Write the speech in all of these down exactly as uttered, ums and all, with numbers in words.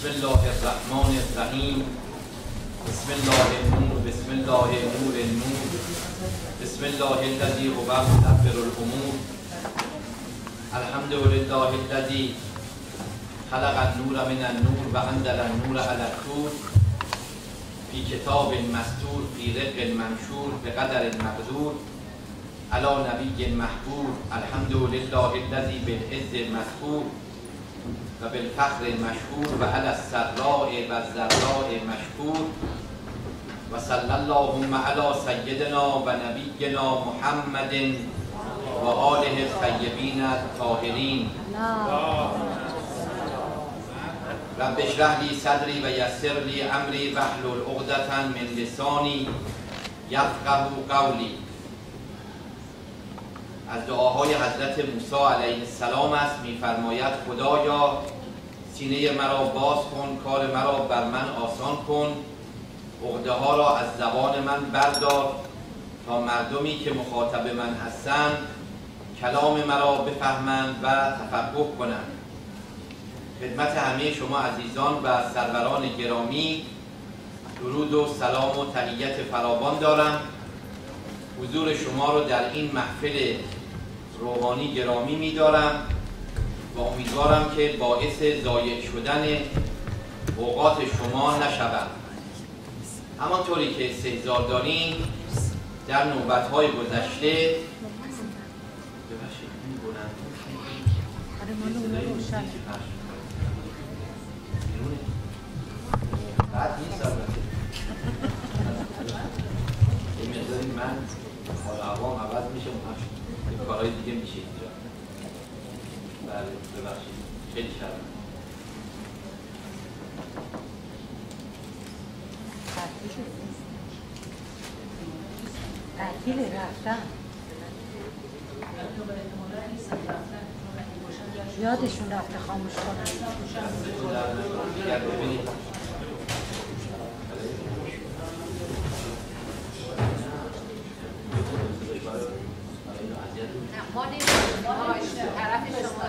بسم الله الرحمن الرحیم. بسم الله النور، بسم الله نور النور، بسم الله الذی هو مدبر الامور. الحمد لله الذی خلق النور من النور و انزل النور علی الطور فی کتاب مستور فی رق منشور بقدر مقدور علی نبی محبوب. الحمد لله الذی بالعز مذکور و بالفخر مشهور و علی السراء و الضراء مشکور. و صلی اللهم علی سیدنا و نبینا محمد و آله الطیبین الطاهرین. رب اشرح لی صدری و یسر لی امری واحلل عقدة من لسانی یفقهوا قولی. از دعاهای حضرت موسی علیه السلام است. می‌فرماید خدایا سینه مرا باز کن، کار مرا بر من آسان کن، عقده ها را از زبان من بردار تا مردمی که مخاطب من هستند کلام مرا بفهمند و تفقه کنند. خدمت همه شما عزیزان و سروران گرامی درود و سلام و تحیت فراوان دارم. حضور شما رو در این محفل روحانی گرامی می‌دارم و امیدوارم که باعث ضایع شدن اوقات شما نشود. همانطوری که استحضار داریم در نوبت‌های گذشته بعد نیست این مقداری من حال عوام عوض میشه این کارهای دیگه میشه اینجا. بله ببخشید خیلی شرم. تحکیل رفتن یادشون رفته خاموش کنن. ما نمیدونیم طرف شما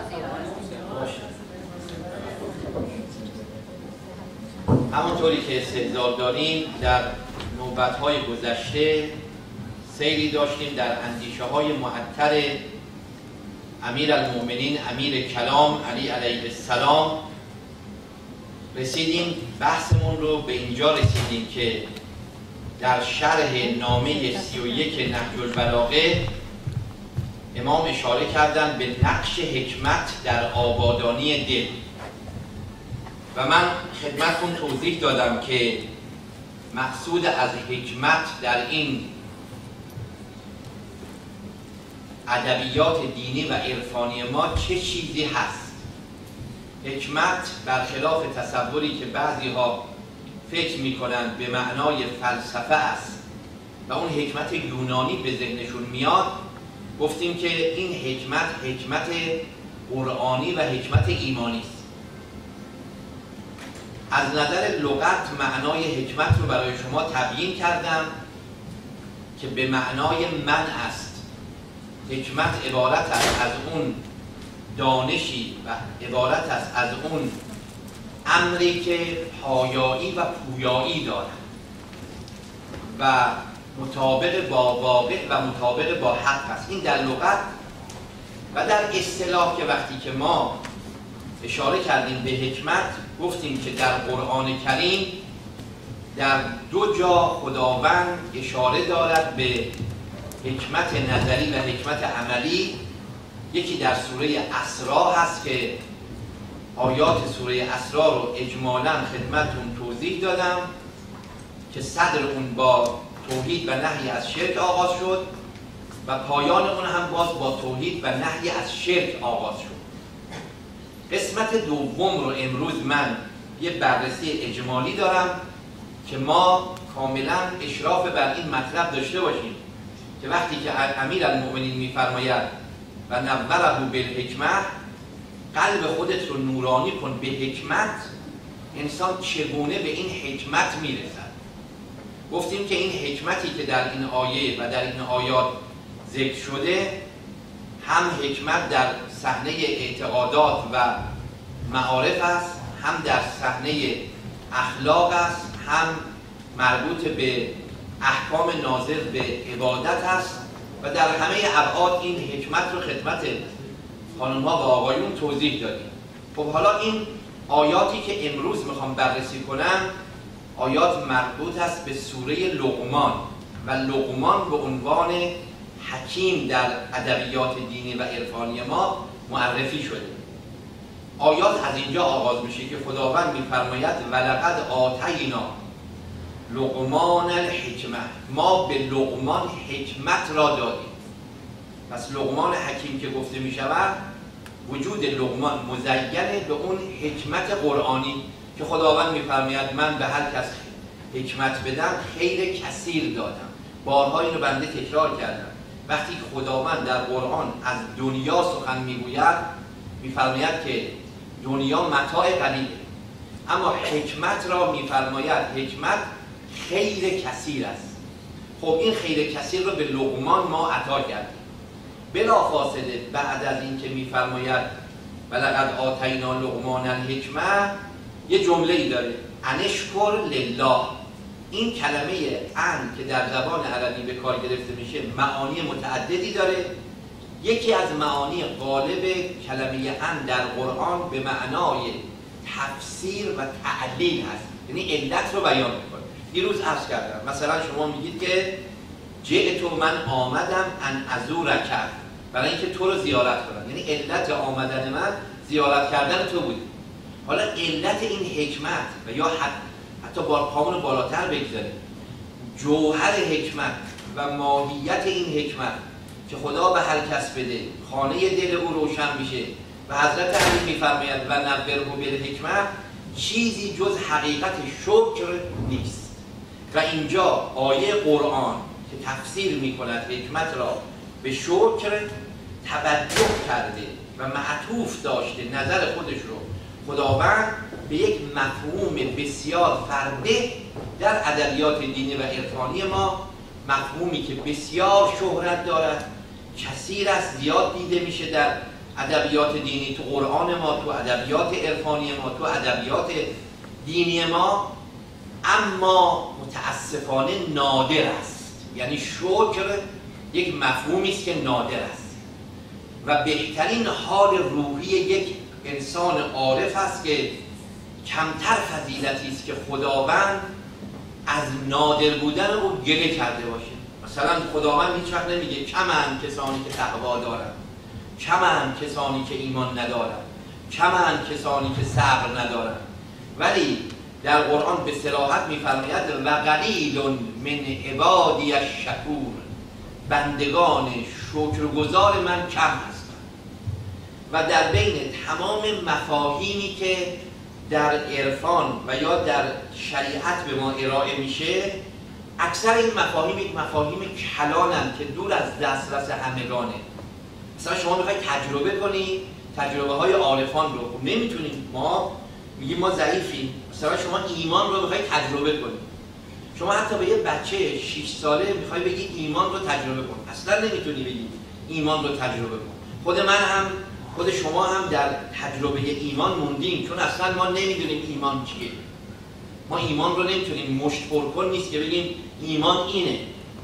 زیاد. همونطوری که استحضار داریم در نوبت‌های گذشته سیری داشتیم در اندیشه های معطر امیر المؤمنین امیر کلام علی علیه السلام. رسیدیم بحثمون رو به اینجا رسیدیم که در شرح نامه سی و یک نهج البلاغه امام اشاره کردن به نقش حکمت در آبادانی دل و من خدمتتون توضیح دادم که مقصود از حکمت در این ادبیات دینی و عرفانی ما چه چیزی هست. حکمت برخلاف تصوری که بعضی ها فکر میکنند به معنای فلسفه است و اون حکمت یونانی به ذهنشون میاد، گفتیم که این حکمت حکمت قرآنی و حکمت ایمانی است. از نظر لغت معنای حکمت رو برای شما تبیین کردم که به معنای من است. حکمت عبارت است از اون دانشی و عبارت است از اون امری که پایایی و پویایی دارد و مطابق با واقع و مطابق با حق است. این در لغت و در اصطلاح که وقتی که ما اشاره کردیم به حکمت گفتیم که در قرآن کریم در دو جا خداوند اشاره دارد به حکمت نظری و حکمت عملی. یکی در سوره اسراء هست که آیات سوره اسراء رو اجمالاً خدمتتون توضیح دادم که صدر اون با توحید و نهی از شرک آغاز شد و پایان اون هم باز با توحید و نهی از شرک آغاز شد. قسمت دوم رو امروز من یه بررسی اجمالی دارم که ما کاملا اشراف بر این مطلب داشته باشیم که وقتی که امیر المؤمنین میفرماید و نوره بالحکمه، قلب خودت رو نورانی کن به حکمت، انسان چگونه به این حکمت میرسد. گفتیم که این حکمتی که در این آیه و در این آیات ذکر شده هم حکمت در صحنه اعتقادات و معارف است، هم در صحنه اخلاق است، هم مربوط به احکام ناظر به عبادت است و در همه ابعاد این حکمت رو خدمت خانم‌ها و آقایون توضیح دادیم. خب حالا این آیاتی که امروز میخوام بررسی کنم آیات مربوط است به سوره لقمان و لقمان به عنوان حکیم در ادبیات دینی و عرفانی ما معرفی شده. آیات از اینجا آغاز میشه که خداوند میفرماید ولقد آتینا لقمان الحکمه، ما به لقمان حکمت را دادیم. پس لقمان حکیم که گفته میشود وجود لقمان مزینه به اون حکمت قرآنی که خداوند میفرماید من به هر کس حکمت بدم خیر کثیر دادم. بارها اینو بنده تکرار کردم. وقتی خداوند در قرآن از دنیا سخن میگوید میفرماید که دنیا متاع قلیله، اما حکمت را میفرماید حکمت خیر کثیر است. خب این خیر کثیر رو به لقمان ما عطا کردیم. بلافاصله بعد از این که میفرماید ولقد آتینا لقمان الحکمه یه جمله ای داره انشکر لله. این کلمه ان که در زبان عربی به کار گرفته میشه معانی متعددی داره. یکی از معانی غالب کلمه ان در قرآن به معنای تفسیر و تعلیل هست، یعنی علت رو بیان میکنه. دیروز عرض کردم مثلا شما میگید که جئت من آمدم ان ازورک، برای اینکه تو رو زیارت کنم، یعنی علت آمدن من زیارت کردن تو بود. حالا علت این حکمت و یا حتی حتی با پامون بالاتر بگذاریم جوهر حکمت و ماهیت این حکمت که خدا به هر کس بده خانه دل او روشن میشه و حضرت علی میفرماید و نبره بالحکمت، چیزی جز حقیقت شکر نیست. و اینجا آیه قرآن که تفسیر میکند حکمت را به شکر توجه کرده و معطوف داشته نظر خودش رو خداوند به یک مفهوم بسیار فربه در ادبیات دینی و عرفانی ما، مفهومی که بسیار شهرت دارد، کثیر است، زیاد دیده میشه در ادبیات دینی، تو قرآن ما، تو ادبیات عرفانی ما، تو ادبیات دینی ما، اما متاسفانه نادر است. یعنی شکر یک مفهومی است که نادر است و بهترین حال روحی یک انسان عارف است که کمتر فضیلتی است که خداوند از نادر بودن او گله کرده باشه. مثلا خداوند هیچ وقت نمیگه کمند کسانی که تقوا دارند، کمند کسانی که ایمان ندارند، کمند کسانی که صبر ندارند، ولی در قرآن به صراحت میفرماید و قلیل من عبادی الشکور، بندگان شکرگزار من کم هستند. و در بین تمام مفاهیمی که در عرفان و یا در شریعت به ما ارائه میشه، اکثر این مفاهیم یک مفاهیم کلانند که دور از دسترس همگانه. مثلا شما میخواید تجربه کنید تجربه های عارفان رو، نمیتونید. ما میگیم ما ضعیفیم. مثلا شما ایمان رو میخواید تجربه کنید، شما حتی به یه بچه شش ساله میخوای بگی ایمان رو تجربه کن، اصلا نمیتونی بگی ایمان رو تجربه کن. خود من هم خود شما هم در تجربه ایمان موندیم، چون اصلا ما نمیدونیم ایمان چیه. ما ایمان رو نمیتونیم مشت پر کن نیست که بگیم ایمان اینه.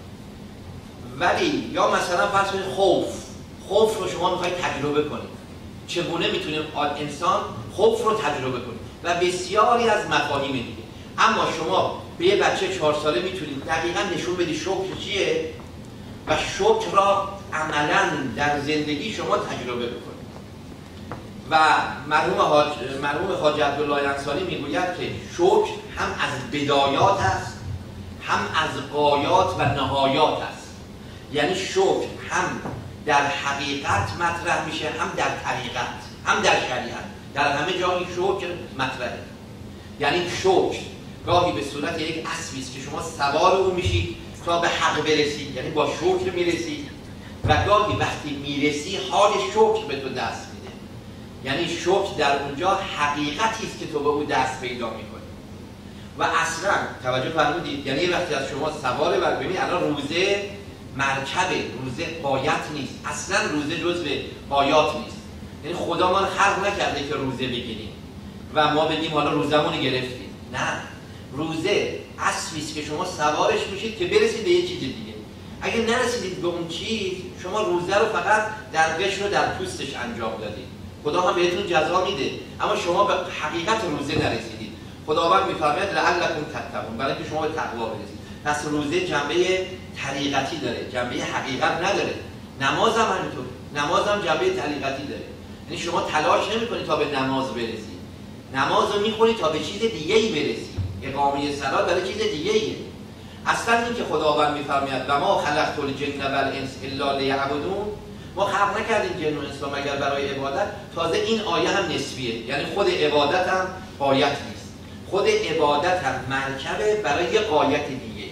ولی یا مثلا فرض کنید خوف خوف رو شما میخواید تجربه کنید، چگونه میتونه انسان خوف رو تجربه کنه و بسیاری از مفاهیم دیگه. اما شما به یه بچه چهار ساله میتونید دقیقا نشون بدی شکر چیه و شکر را عملا در زندگی شما تجربه بکنید. و مرحوم حاج مرحوم حاج عبدالله انصاری میگوید که شکر هم از بدایات است، هم از غایات و نهایات است. یعنی شکر هم در حقیقت مطرح میشه، هم در طریقت، هم در شریعت، در همه جا این شکر مطرحه. یعنی شکر گاهی به صورت یک اسبی است که شما سوار او میشید تا به حق برسید، یعنی با شکر میرسید، و گاهی وقتی میرسی حال شکر به تو دست میده. یعنی شکر در اونجا حقیقتی است که تو به او دست پیدا میکنی. و اصلا توجه فرمودید، یعنی وقتی از شما سوار بر ببینید الان روزه مرکبه، روزه غایت نیست، اصلا روزه جزء غایات نیست. یعنی خدا ما خلق نکرده که روزه بگیریم و و ما بگیم حالا روزمون رو گرفتیم. نه، روزه اسبی است که شما سوارش میشید که برسید به یه چیز دیگه. اگه نرسیدید به اون چیز، شما روزه رو فقط در قشر و در پوستش انجام دادید. خدا هم بهتون جزا میده، اما شما به حقیقت روزه نرسیدید. خداوند میفرماید لعلکم تتقون، برای اینکه شما به تقوا برسید. پس روزه جنبه طریقتی داره، جنبه حقیقت نداره. نماز هم همینطور، نماز هم جنبه طریقتی داره. یعنی شما تلاش نمی‌کنید تا به نماز برسید، نماز رو می‌خونید تا به چیز دیگه‌ای برسید. اقامه صلات برای چیز دیگه‌ایه. اصلا این که خداوند می‌فرماید و ما خلقت الجن والانس الا لیعبدون، ما خلق نکردیم جن و انس مگر برای عبادت. تازه این آیه هم نسبیه، یعنی خود عبادت هم غایت نیست، خود عبادت هم مرکبه برای یه غایت دیگه.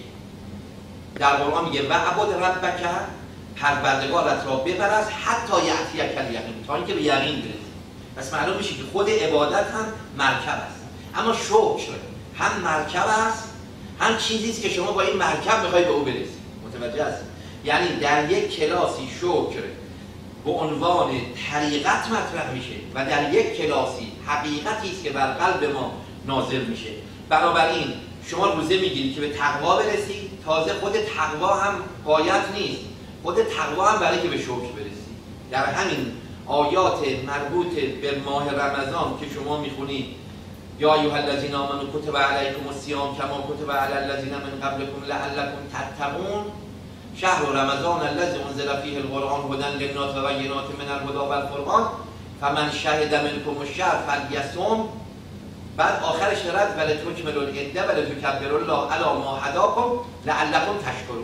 در قرآن میگه و عبد ربک، پروردگارت را بپرست حتی یأتیک الیقین، تا اینکه به یقین برسی. پس معلوم میشه که خود عبادت هم مرکب است، اما شکر هم مرکب است، هم چیزی است که شما با این مرکب میخوای به او برسید. متوجه هستید؟ یعنی در یک کلاسی شکر به عنوان طریقت مطرح میشه و در یک کلاسی حقیقتی است که بر قلب ما نازل میشه. بنابراین شما روزه میگیرید که به تقوا برسید، تازه خود تقوا هم غایت نیست، خود تقوا هم برای که به شکر برسید. در همین آیات مربوط به ماه رمضان که شما میخونید یا ایها الذین آمنوا کتب علیکم الصیام کما کتب علی الذین من قبلکم لعلکم تتقون شهر رمضان الذی انزل فیه القرآن هدی للناس و بینات من الهدی والفرقان فمن شهد منکم الشهر فلیصم. بعد آخرش رد ولتکملوا العده ولتکبروا الله علی ما هداکم لعلکم تشکرون،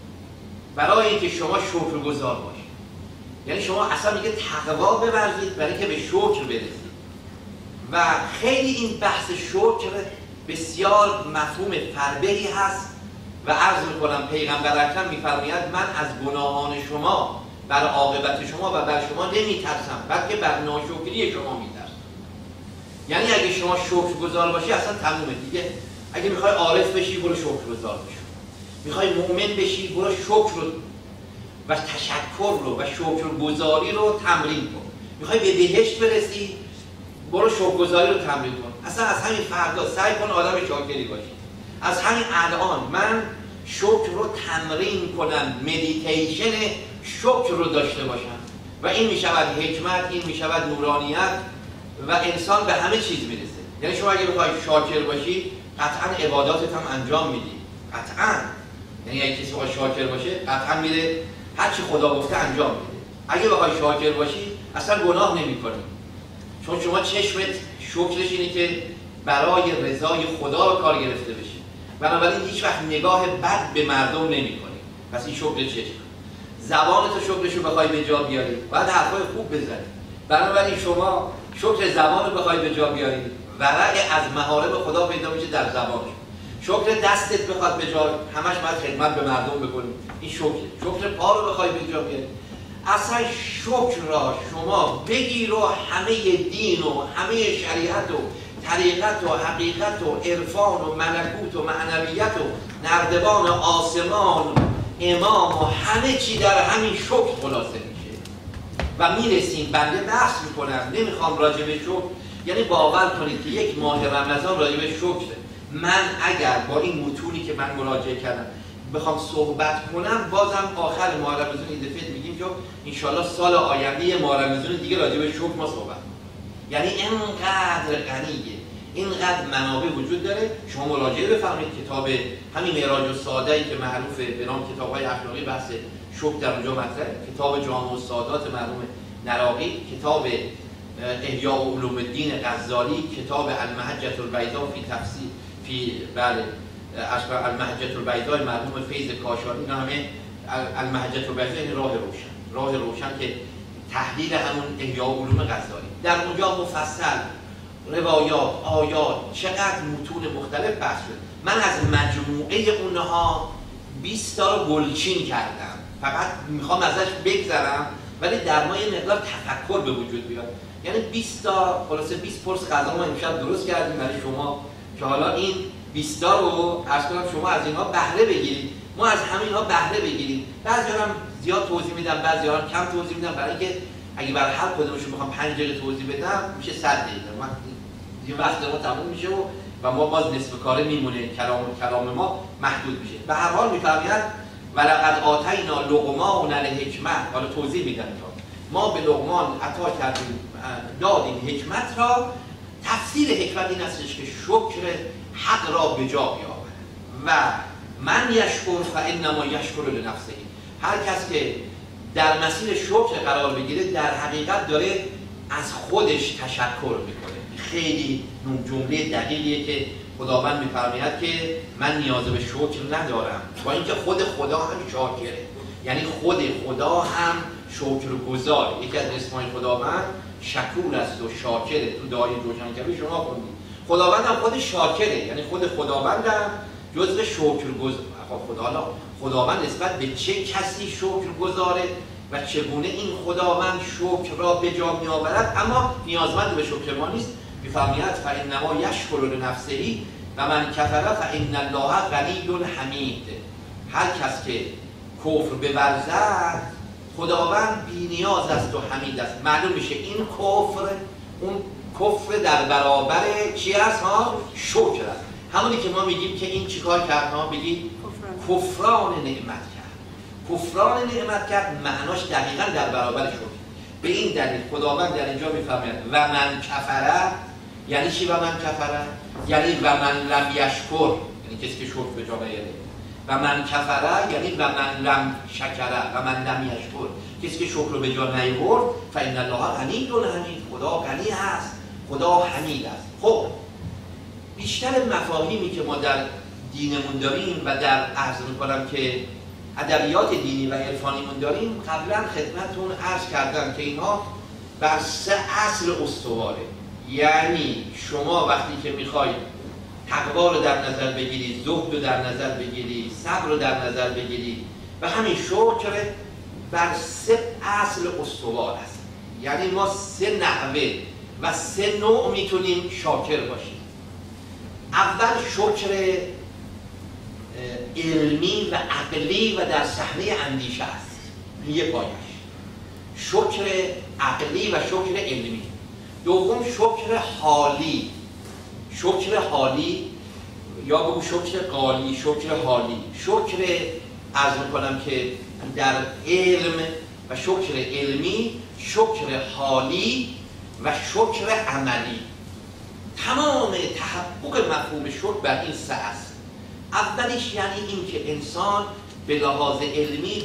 برای اینکه شما شکرگزار باشید. یعنی شما اصلا میگه تقوا بورزید برای که به شکر برسید. و خیلی این بحث شکر بسیار مفهوم فربهی هست و عرض میکنم پیغمبر اکرم میفرماید من از گناهان شما بر عاقبت شما و بر شما نمیترسم، بلکه بر ناشکری شما میترسم. یعنی اگه شما شکرگزار باشی اصلا تمومه دیگه. اگه میخوای عارف بشی برو شکرگزار بشی، میخوای مؤمن بشی برو شکر و تشکر رو و شکرگزاری رو تمرین کن. میخوای به بهشت برسی برو شکرگزاری رو تمرین کن. اصلا از همین فردا سعی کن آدم شاکری باشی. از همین الان من شکر رو تمرین کنم، مدیتیشن شکر رو داشته باشم و این میشود حکمت، این میشود نورانیت و انسان به همه چیز میرسه. یعنی شما اگه بخوای شاکر باشی قطعا عباداتت هم انجام میدی، قطعا. یعنی اگه کسی بخواد شاکر باشه قطعا میره هر چی خدا گفته انجام میده. اگه بخوای شاکر باشی اصلا گناه نمیکنی، چون شما چشمت شکرش اینه که برای رضای خدا به کار گرفته بشی. بنابراین هیچ وقت نگاه بد به مردم نمی‌کنی. پس این شکر چشم. زبانت رو شکرشو بخوای به جا بیاری باید حرفای خوب بزنی. بنابراین شما شکر زبان رو بخوای به جا بیاری ورع از محارم خدا پیدا میشه در زبانش. شکر دستت بخواد به جا، همش باید خدمت به مردم بکنی، این شکر. شکر پا رو بخوای به جا بیاری. اصلا شکر را شما بگیر و همه دین و همه شریعت و طریقت و حقیقت و عرفان و ملکوت و معنویت و نردبان آسمان امام و همه چی در همین شکر خلاصه میشه و میرسیم. بنده بحث میکنم، نمیخوام راجع به شکر، یعنی باور کنید که یک ماه رمضان راجع به شکر من اگر با این متونی که من مراجعه کردم بخوام صحبت کنم، بازم آخر ماه رمضان این دفعه میگیم که انشالله سال آینده ماه رمضان دیگه راجع به شکر ما صحبت. یعنی اینقدر غنیه، اینقدر منابع وجود داره. شما مراجعه بفرمایید کتاب همین معراج السعاده‌ای که معروفه به نام کتاب‌های اخلاقی بحث شکر در اونجا مطرحه، کتاب جامع السعادات مرحوم نراقی، کتاب احیاء علوم الدین غزالی، کتاب المحجة البیضاء فی تفسیر فی بله اشبه المحجة البیضاء مرحوم فیض کاشانی. اینا همه المحجة البیضاء یعنی راه روشن، راه روشن که تحلیل همون احیاء علوم غزالی. در اونجا مفصل روایات، آیات، چقدر متون مختلف بحث شد. من از مجموعه اونها بیست تا رو گلچین کردم، فقط میخوام ازش بگذرم ولی در ما یه مقدار تفکر به وجود بیاد. یعنی بیست تا خلاصه بیست پرس غذا ما امشب درست کردیم برای شما که حالا این بیست تا رو عرض کنم شما از اینها بهره بگیرید، ما از همینها بهره بگیریم. بعضی‌ها هم زیاد توضیح میدم، بعضی‌ها هم کم توضیح میدم، برای اینکه اگه برای هر کدومشون بخوام پنج دقیقه توضیح بدم میشه صد دقیقه. من دیگه وقت ما تموم میشه و و ما باز نصف کاره میمونه، کلام کلام ما محدود میشه. به هر حال میفرماید ولقد آتینا لقمان الحکمت. حالا توضیح میدم ما به لقمان عطا کردیم، دادیم حکمت را. تفسیر حکمت این استش که شکر حق را به جا بیاورد و من یشکر فانما یشکر لنفسه. هر کس که در مسیر شکر قرار بگیره در حقیقت داره از خودش تشکر میکنه. خیلی جمله دقیقیه که خداوند میفرماید که من نیاز به شکر ندارم، با اینکه خود خدا هم شاکره، یعنی خود خدا هم شکرگزار. یکی از اسمای خداوند شکور است و شاکره. تو دعای روشنگری شما خوندید خداوند هم خود شاکره، یعنی خود خداوند هم جزء شکرگزار. خدا خداوند نسبت به چه کسی شکرگزاره و چگونه این خداوند شکر را به جا می آورد، اما نیازمند به شکر ما نیست. می‌فرماید فانما یشکر لنفسه و من کفر فان الله غنی حمید. هر کس که کفر بورزد خداوند بی‌نیاز است و حمید است. معلوم میشه این کفر اون کفر در برابر چی است ها؟ شکر است. همونی که ما میگیم که این چیکار کرد ها؟ بگید کفران نعمت کرد. کفران نعمت کرد معناش دقیقاً در برابر شکر. به این دلیل خداوند در اینجا میفرماید و من کفره. یعنی چی و من کفره؟ یعنی و من لم یشکر، یعنی کسی که شکر به جا بیاره. و من کفره یعنی و من لم شکره و من لم یشکر، کسی که شکر رو به جا نیاورد. فإن الله غنی حمید. خدا غنی هست، خدا حمید است. خب بیشتر مفاهیمی که ما در دینمون داریم و در عرض میکنم که ادبیات دینی و عرفانیمون داریم، قبلا خدمتتون عرض کردم که اینها بر سه اصل استواره. یعنی شما وقتی که میخواید تقوا رو در نظر بگیری، زهد رو در نظر بگیری، صبر رو در نظر بگیری و همین شکر، بر سه اصل استوار است. یعنی ما سه نحوه و سه نوع میتونیم شاکر باشیم. اول شکر علمی و عقلی و در صحنه اندیشه است، یه پایش. شکر عقلی و شکر علمی. دوم شکر حالی. شکر حالی یا بگو شکر قالی، شکر حالی. شکر عرض میکنم که در علم و شکر علمی، شکر حالی و شکر عملی. تمام تحقق مفهوم شکر بر این سه است. اولیش یعنی این که انسان به لحاظ علمی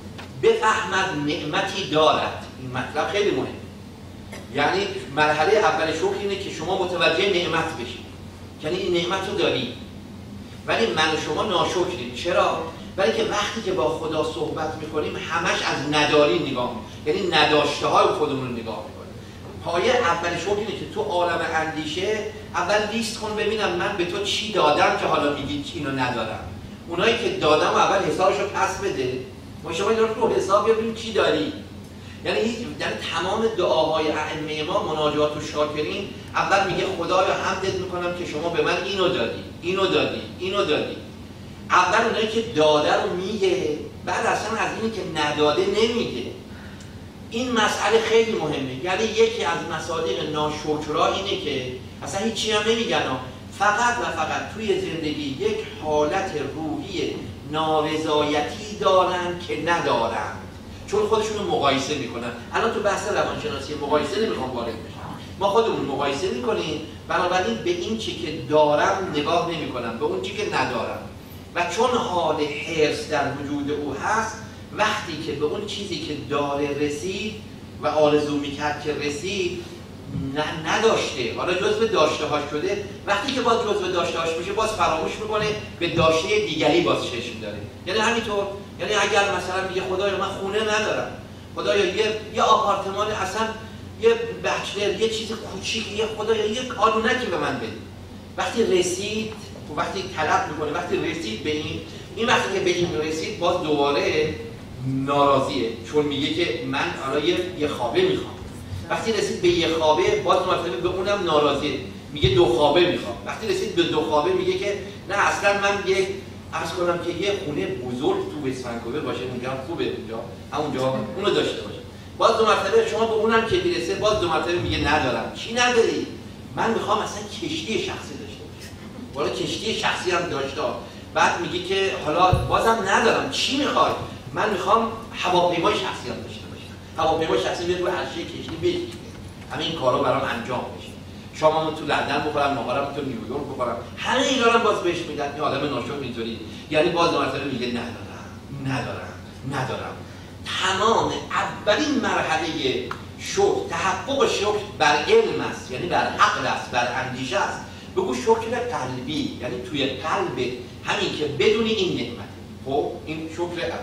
بفهمد نعمتی دارد. این مطلب خیلی مهمه. یعنی مرحله اول شکر اینه که شما متوجه نعمت بشید، یعنی این نعمت رو داری، ولی من و شما ناشکریم. چرا؟ برای که وقتی که با خدا صحبت میکنیم همش از نداری نگاه میکنیم، یعنی نداشته های خودمون رو نگاه میکنیم. پایه اول شکر اینه که تو عالم اندیشه اول لیست کن ببینم من به تو چی دادم که حالا میگی اینو ندارم. اونایی که دادم اول حسابشو پس بده. ما شما اینا رو حساب ببینیم چی داری. یعنی یعنی تمام دعاهای ائمه ما، مناجات و شاکرین، اول میگه خدایا حمدت میکنم که شما به من اینو دادی، اینو دادی، اینو دادی. اول اونایی که داده رو میگه، بعد اصلا از اینی که نداده نمیگه. این مسئله خیلی مهمه. یعنی یکی از مصادیق ناشکرا اینه که اصلا هیچی هم نمیگن، فقط و فقط توی زندگی یک حالت روحی نارضایتی دارن که ندارن، چون خودشون رو مقایسه میکنن. الان تو بحث روانشناسی مقایسه نمیخوام وارد بشم، ما خودمون مقایسه میکنیم، بنابراین به این چی که دارم نگاه نمیکنم، به اون چی که ندارم. و چون حال حرص در وجود او هست، وقتی که به اون چیزی که داره رسید و آرزو میکرد که رسید نه نداشته، حالا جزو داشته هاش شده، وقتی که باز جزو داشته هاش میشه باز فراموش میکنه، به داشته دیگری باز چشم داره. یعنی همینطور، یعنی اگر مثلا میگه خدایا من خونه ندارم، خدایا یه یه آپارتمان، اصلا یه بچلر، یه چیز کوچیک، یه خدایا یه کالونکی به من بده. وقتی رسید، وقتی طلب میکنه، وقتی رسید به این این وقتی که به این رسید باز دوباره ناراضیه، چون میگه که من حالا یه, یه خوابه میخوام. وقتی رسید به یه خوابه باز مرتبه به اونم ناراضیه، میگه دو خوابه میخوام. وقتی رسید به دو خوابه میگه که نه اصلا من یک عرض کنم که یه خونه بزرگ تو وستفنکوور باشه، اونجا خوبه، اونجا همونجا اونو داشته باشه. باز دو مرتبه شما به اونم که میرسه باز دو مرتبه میگه ندارم. چی نداری؟ من میخوام اصلا کشتی شخصی داشته باشم. والا کشتی شخصی هم داشته. بعد میگه که حالا بازم ندارم، چی میخوای؟ من میخوام هواپیمای شخصی هم داشته باشم. هواپیمای شخصی بیاد رو عرشه کشتی بشینه. همین کارا برام انجام بشه. شامم تو لندن بخورم، ناهارم تو نیویورک بخورم. همه اینا رو باز بهش میدن. این آدم ناشکر اینطوری. یعنی باز مثلا میگه ندارم، ندارم، ندارم. تمام اولین مرحله شکر، تحقق شکر بر علم است، یعنی بر عقل است، بر اندیشه است. بگو شکر قلبی، یعنی توی قلب همین که بدونی این نعمت. خب این شکر اول.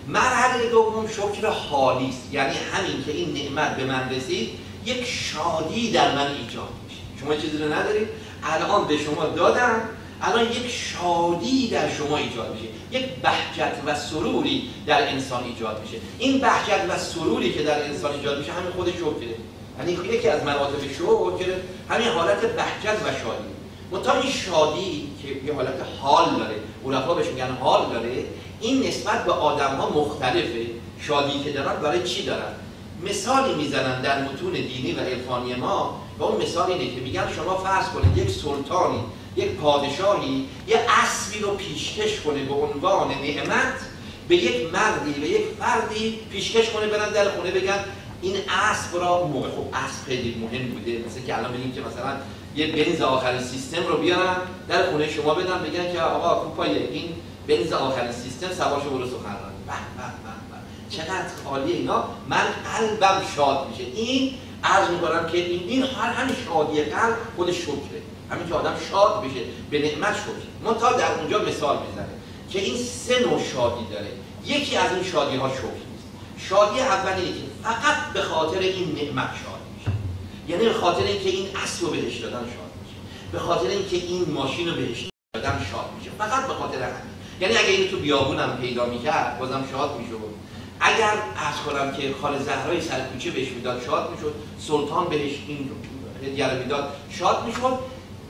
مرحله دوم شکر حالی است، یعنی همین که این نعمت به من رسید یک شادی در من ایجاد میشه. شما چیزی رو ندارید، الان به شما دادم، الان یک شادی در شما ایجاد میشه، یک بهجت و سروری در انسان ایجاد میشه. این بهجت و سروری که در انسان ایجاد میشه همین خود شکره. یعنی یکی از مراتب شکر همین حالت بهجت و شادی. منتها این شادی که یه حالت حال داره، علما بهش میگن حال داره، این نسبت به آدم‌ها مختلفه. شادی که دارن برای چی دارن؟ مثالی میزنن در متون دینی و عرفانی ما، و اون مثال اینه که میگن شما فرض کنید یک سلطانی، یک پادشاهی یه اسبی رو پیشکش کنه به عنوان نعمت به یک مردی، به یک فردی پیشکش کنه برن در خونه بگن این اسب را موقع، خب اسب خیلی مهم بوده، مثل که الان بگیم که مثلا یه بنز آخرین سیستم رو بیارن در خونه شما بدن بگن که آقا کوپای این بنز آخرین سیستم سوارشو برو سخنرانی. به به به چقدر خالیه اینا، من قلبم شاد میشه. این عرض میکنم که این این هر همین شادی قلب خود شکره. همین که آدم شاد بشه به نعمت شکر. منتها در اونجا مثال میزنه که این سه نوع شادی داره. یکی از این شادی ها شکر نیست. شادی اولی که فقط به خاطر این نعمت شاد میشه، یعنی به خاطر اینکه این اسب رو بهش دادن شاد میشه، به خاطر اینکه این ماشین رو بهش دادن شاد میشه، فقط به خاطر همین. یعنی اگه این تو بیابونم پیدا میکرد بازم شاد میشد. اگر عرض کنم که خاله زهرای سرکوچه بهش میداد شاد میشد، سلطان بهش این هدیه رو میداد شاد میشد،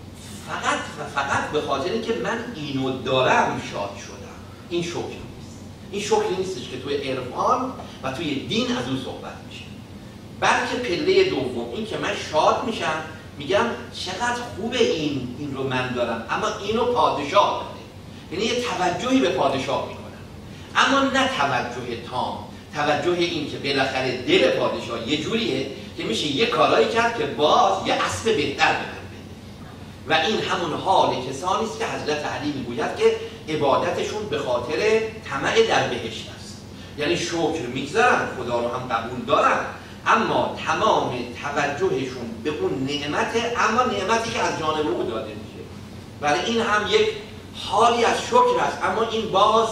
فقط و فقط به خاطر اینکه من اینو دارم شاد شدم. این شکر نیست. این شکر نیستش که توی عرفان و توی دین از اون صحبت میشه. بلکه پله دوم این که من شاد میشم، میگم چقدر خوبه این این رو من دارم، اما اینو پادشاه داره. یعنی یه توجهی به پادشاه میکنم، اما نه توجه تام، توجه این که بالاخره دل پادشاه یه جوریه که میشه یه کارایی کرد که باز یه اسب بهتر بده. و این همون حال کسانی است که حضرت علی میگوید که عبادتشون به خاطر طمع در بهشت است. یعنی شکر میگذارن، خدا رو هم قبول دارن، اما تمام توجهشون به اون نعمته، اما نعمتی که از جانب او داده میشه. برای این هم یک حالی از شکر است، اما این باز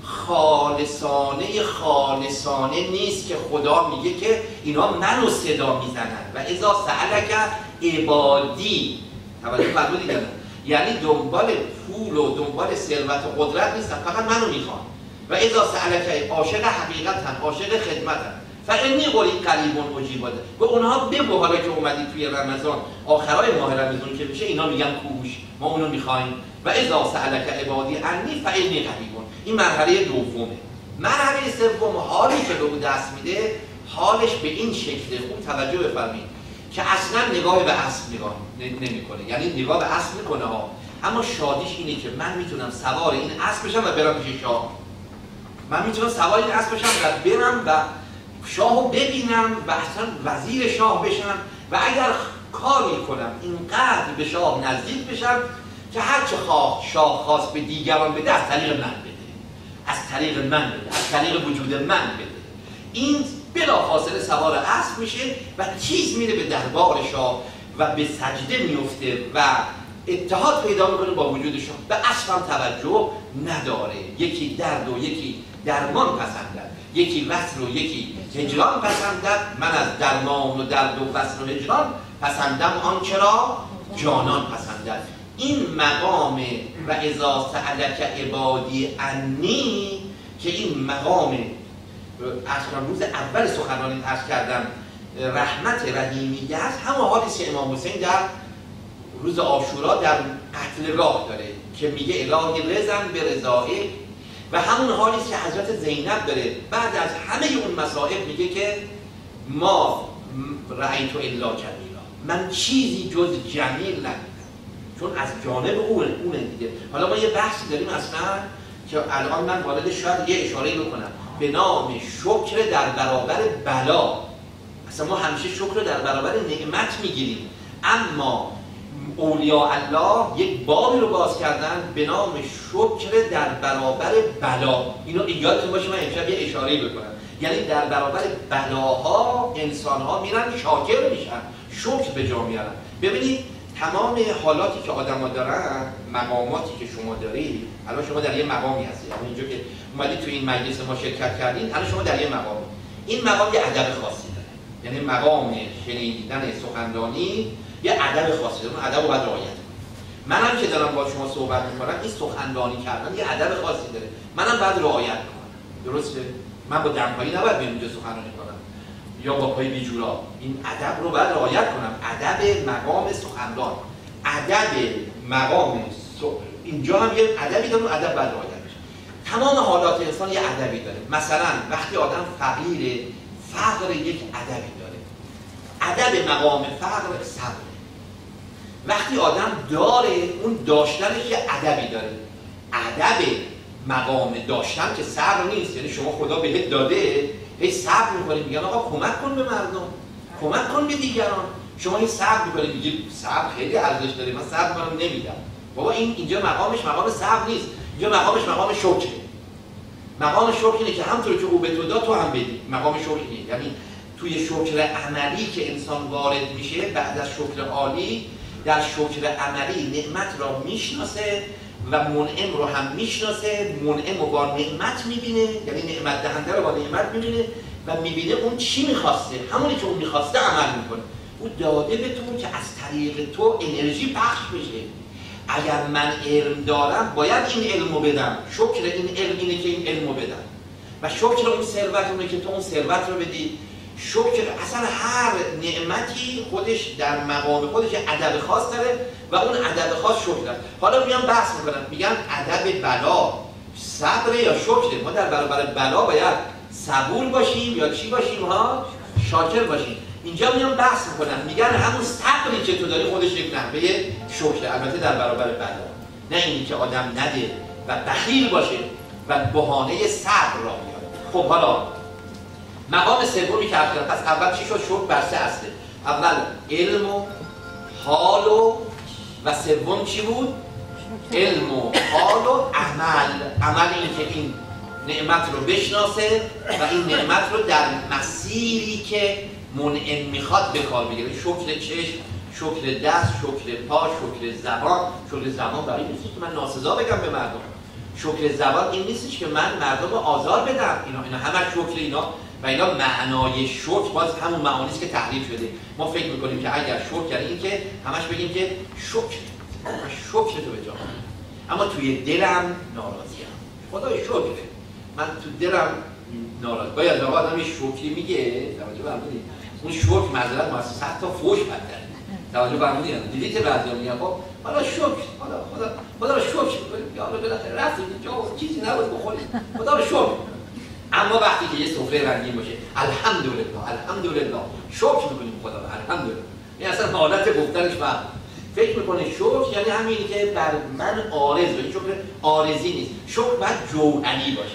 خالصانه خالصانه نیست که خدا میگه که اینا منو صدا میزنن و اذا سألک عبادی، توجه فرمودید؟ یعنی دنبال پول و دنبال ثروت و قدرت نیستن، فقط منو میخوان. و اذا سألک، عاشق حقیقتن، عاشق خدمتن، فانی قریب قریب اجیب. به اونها بگو حالا که اومدی توی رمضان، آخرای ماه رمضان که میشه، اینا میگن کوش، ما اونو میخوایم. و اذا سألک عبادی عنی فانی قریب. این مرحله دومه. مرحله سوم حالی که به اون دست میده، حالش به این شکله. خوب توجه بفرمایید که اصلا نگاه به اسب نگاه نمیکنه، یعنی نگاه به اسب میکنه ها، اما شادیش اینه که من میتونم سوار این اسب بشم و برم پیش شاه. من میتونم سوار این اسب بشم و برم و شاهو ببینم و اصلا وزیر شاه بشم و اگر کاری کنم اینقدر به شاه نزدیک بشم که هر چه خواه شاه خواست به دیگران بده از طریق من بده، از طریق من بده، از طریق وجود من بده. این بلافاصله سوار اسب میشه و چیز میره به دربار شاه و به سجده میفته و اتحاد پیدا میکنه با وجود شاه. به اسب هم توجه نداره. یکی درد و یکی درمان پسندد، یکی وصل و یکی هجران پسندد. من از درمان و درد و وصل و هجران پسندم آنچه را جانان پسندد. این مقام و اذا سألک عبادی عنی که این مقام اصلا روز اول سخنرانی عرض کردم رحمت رحیمیه است، همون حالی که امام حسین در روز عاشورا در قتلگاه داره که میگه الهی رضا به رضایه، و همون حالی که حضرت زینب داره بعد از همه اون مسائل میگه که ما رأیت الا کبیرا، من چیزی جز جمیل ندیدم، چون از جانب اون اون دیگه. حالا ما یه بحثی داریم اصلا که الان من وارد شاید یه اشاره بکنم به نام شکر در برابر بلا. اصلا ما همیشه شکر رو در برابر نعمت میگیریم، اما اولیاء الله یک بابی رو باز کردن به نام شکر در برابر بلا. اینو یادتون باشه، من امشب یه اشاره‌ای بکنم. یعنی در برابر بلاها انسان‌ها میرن شاکر میشن، شکر به جا میارن. ببینید تمام حالاتی که آدم‌ها دارن، مقاماتی که شما دارید، الان شما در یه مقامی هستید، الان اینجا که اومدید تو این مجلس ما شرکت کردین، الان شما در یه مقامی. این مقام یه ادب خاصی داره، یعنی مقام شنیدن سخنرانی یه ادب خاصی داره، اون ادب رو باید رعایت کنید. منم که دارم با شما صحبت می‌کنم، این سخنرانی کردن یه ادب خاصی داره، منم باید رعایت کنم. درسته؟ من با دمپایی نباید بیام اینجا سخنرانی کنم یا با پای بیجورا. این ادب رو باید رعایت کنم، ادب مقام سخنران، ادب مقام س... اینجا هم یه ادبی داره، اون ادب باید رعایت بشه. تمام حالات انسان یه ادبی داره. مثلا وقتی آدم فقیره، فقر یک ادبی داره. ادب مقام فقر صبر. وقتی آدم داره، اون داشتنش یه ادبی داره. ادب مقام داشتن که صبر نیست، یعنی شما خدا بهت داده، هی صبر می‌کنی، میگن آقا کمک کن به مردم، کمک کن به دیگران. شما این صبر می‌کنی، میگی صبر خیلی ارزش داره، من صبر کنم نمیدم. بابا این اینجا مقامش مقام صبر نیست، اینجا مقامش مقام شکره. مقام شکر اینه که همونطور که او به تو داد تو هم بدی. مقام شکر اینه، یعنی توی شکر عملی که انسان وارد میشه بعد از شکر عالی، در شکر عملی نعمت را میشناسه و منعم رو هم میشناسه، منعم رو با نعمت میبینه، یعنی نعمت دهنده رو با نعمت میبینه و میبینه اون چی میخواسته، همونی که اون میخواسته عمل میکنه. او داده به تو که از طریق تو انرژی پخش بشه. اگر من علم دارم باید این علم رو بدم، شکر این علم اینه که این علم رو بدم و شکر اون ثروت اونه که تو اون ثروت رو بدی. شکر اصلا هر نعمتی خودش در مقام خودش ادب خاص داره و اون ادب خاص شکر داره. حالا میان بحث میکنن، میگن ادب بلا صبر یا شکر. ما در برابر بلا باید صبور باشیم یا چی باشیم ها؟ شاکر باشیم. اینجا میان بحث میکنن، میگن همون صبری که تو داری خودش یک نحوه شکر، البته در برابر بلا، نه اینی که آدم نده و بخیل باشه و بهانه صبر را بیاره. خب حالا مقام سومی که عرض کردم، پس اول چی شد؟ شکر بر سه اصله. اول علم و حال و و سوم چی بود؟ علم و حال و عمل. عمل این که این نعمت رو بشناسه و این نعمت رو در مسیری که منعم میخواد به کار بگیره. شکر چشم، شکر دست، شکر پا، شکر زبان. شکر زبان برای این نیست که من ناسزا بگم به مردم. شکر زبان این نیستش که من مردم رو آزار بدم. اینا اینا همه شکر اینا و اینا معنای شکر باز همون معانی است که تحریف شده. ما فکر میکنیم که اگر شکر یعنی این که همش بگیم که شکر، من شکر تو به جا کنم، اما توی دلم ناراضیم. خدای شکر، من تو دلم ناراض. باید آقا آدم یه شکری میگه، توجه فرمودید، اون شکر معذرت مؤسسه حتی فوش بدتره. توجه فرمودید؟ دیدید که بعضیا میگن خب حالا شکر، حالا خدا خدا رو شکر کنید، یا بالاخره رفتید اینجا چیزی نبود بخورید، خدا رو شکر. اما وقتی که یه سفره رنگین باشه، الحمدلله الحمدلله شکر میکنیم خدا رو، الحمدلله. این اصلا حالت گفتنش و فکر میکنه شکر یعنی همینی که بر من عارض باشه. شکر عارضی نیست، شکر باید جوهری باشه،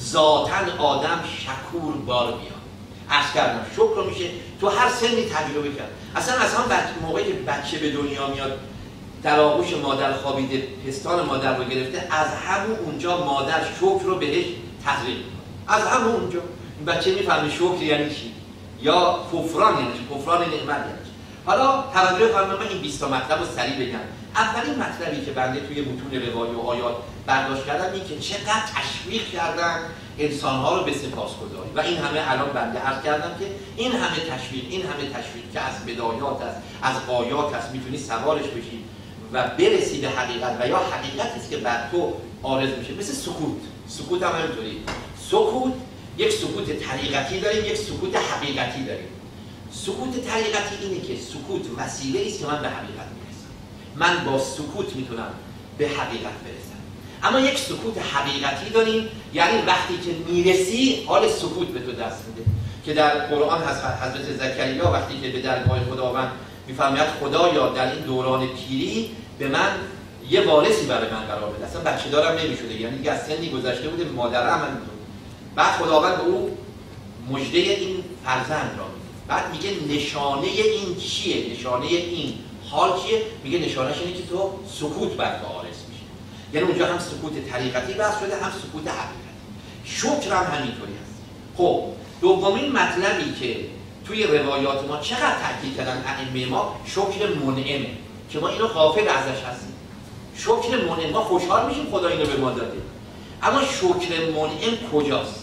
ذاتاً آدم شکور بار بیاد. عرض کردم شکر رو میشه تو هر سنی تجربه کرد. اصلا اصلا موقعی که بچه به دنیا میاد در آغوش مادر خوابیده، پستان مادر رو گرفته، از همون اونجا مادر شکر رو بهش تحریک میکنه. از همون اونجا این بچه میفهمه شکر یعنی چی یا کفران یعنی چی، کفران نعمت یعنی چی. حالا توجه فرمایید، من این بیست تا مطلب رو سریع بگم. اولین مطلبی که بنده توی متون روایی و آیات برداشت کردم این که چقدر تشویق کردن انسان‌ها رو به سپاسگزاری و این همه الان بنده عرض کردم که این همه تشویق، این همه تشویق که از بدایات است، از آیات است، میتونی سوارش بشی و برسی به حقیقت و یا حقیقتی است که بر تو عارض میشه. مثل سکوت، سکوت هم همینطوری. سکوت یک سکوت طریقتی داریم، یک سکوت حقیقتی داریم. سکوت طریقتی اینه که سکوت وسیله است که من به حقیقت میرسم. من با سکوت میتونم به حقیقت برسم. اما یک سکوت حقیقتی داریم، یعنی وقتی که میرسی حال سکوت به تو دست میده. که در قرآن حضرت زکریا وقتی که به درگاه خداوند میفرماید خدایا در این دوران پیری به من یه وارثی برای من قرار بده، اصلا بچه دارم نمیشده، یعنی دیگه از سنی گذشته بوده، مادرم هم میدونه. بعد خداوند به او مژده این فرزند را میده. بعد میگه نشانه این چیه؟ نشانه این حال چیه؟ میگه نشانهش اینه که تو سکوت بر تو آرز میشه. یعنی اونجا هم سکوت طریقتی بحث شده، هم سکوت حقیقتی. شکر هم همینطوری هست. خب دومین مطلبی که توی روایات ما چقدر تاکید کردن ائمه ما، شکر منعمه که ما اینو غافل ازش هستیم. شکر منعم، ما خوشحال میشیم خدا اینو به ما داده، اما شکر منعم کجاست؟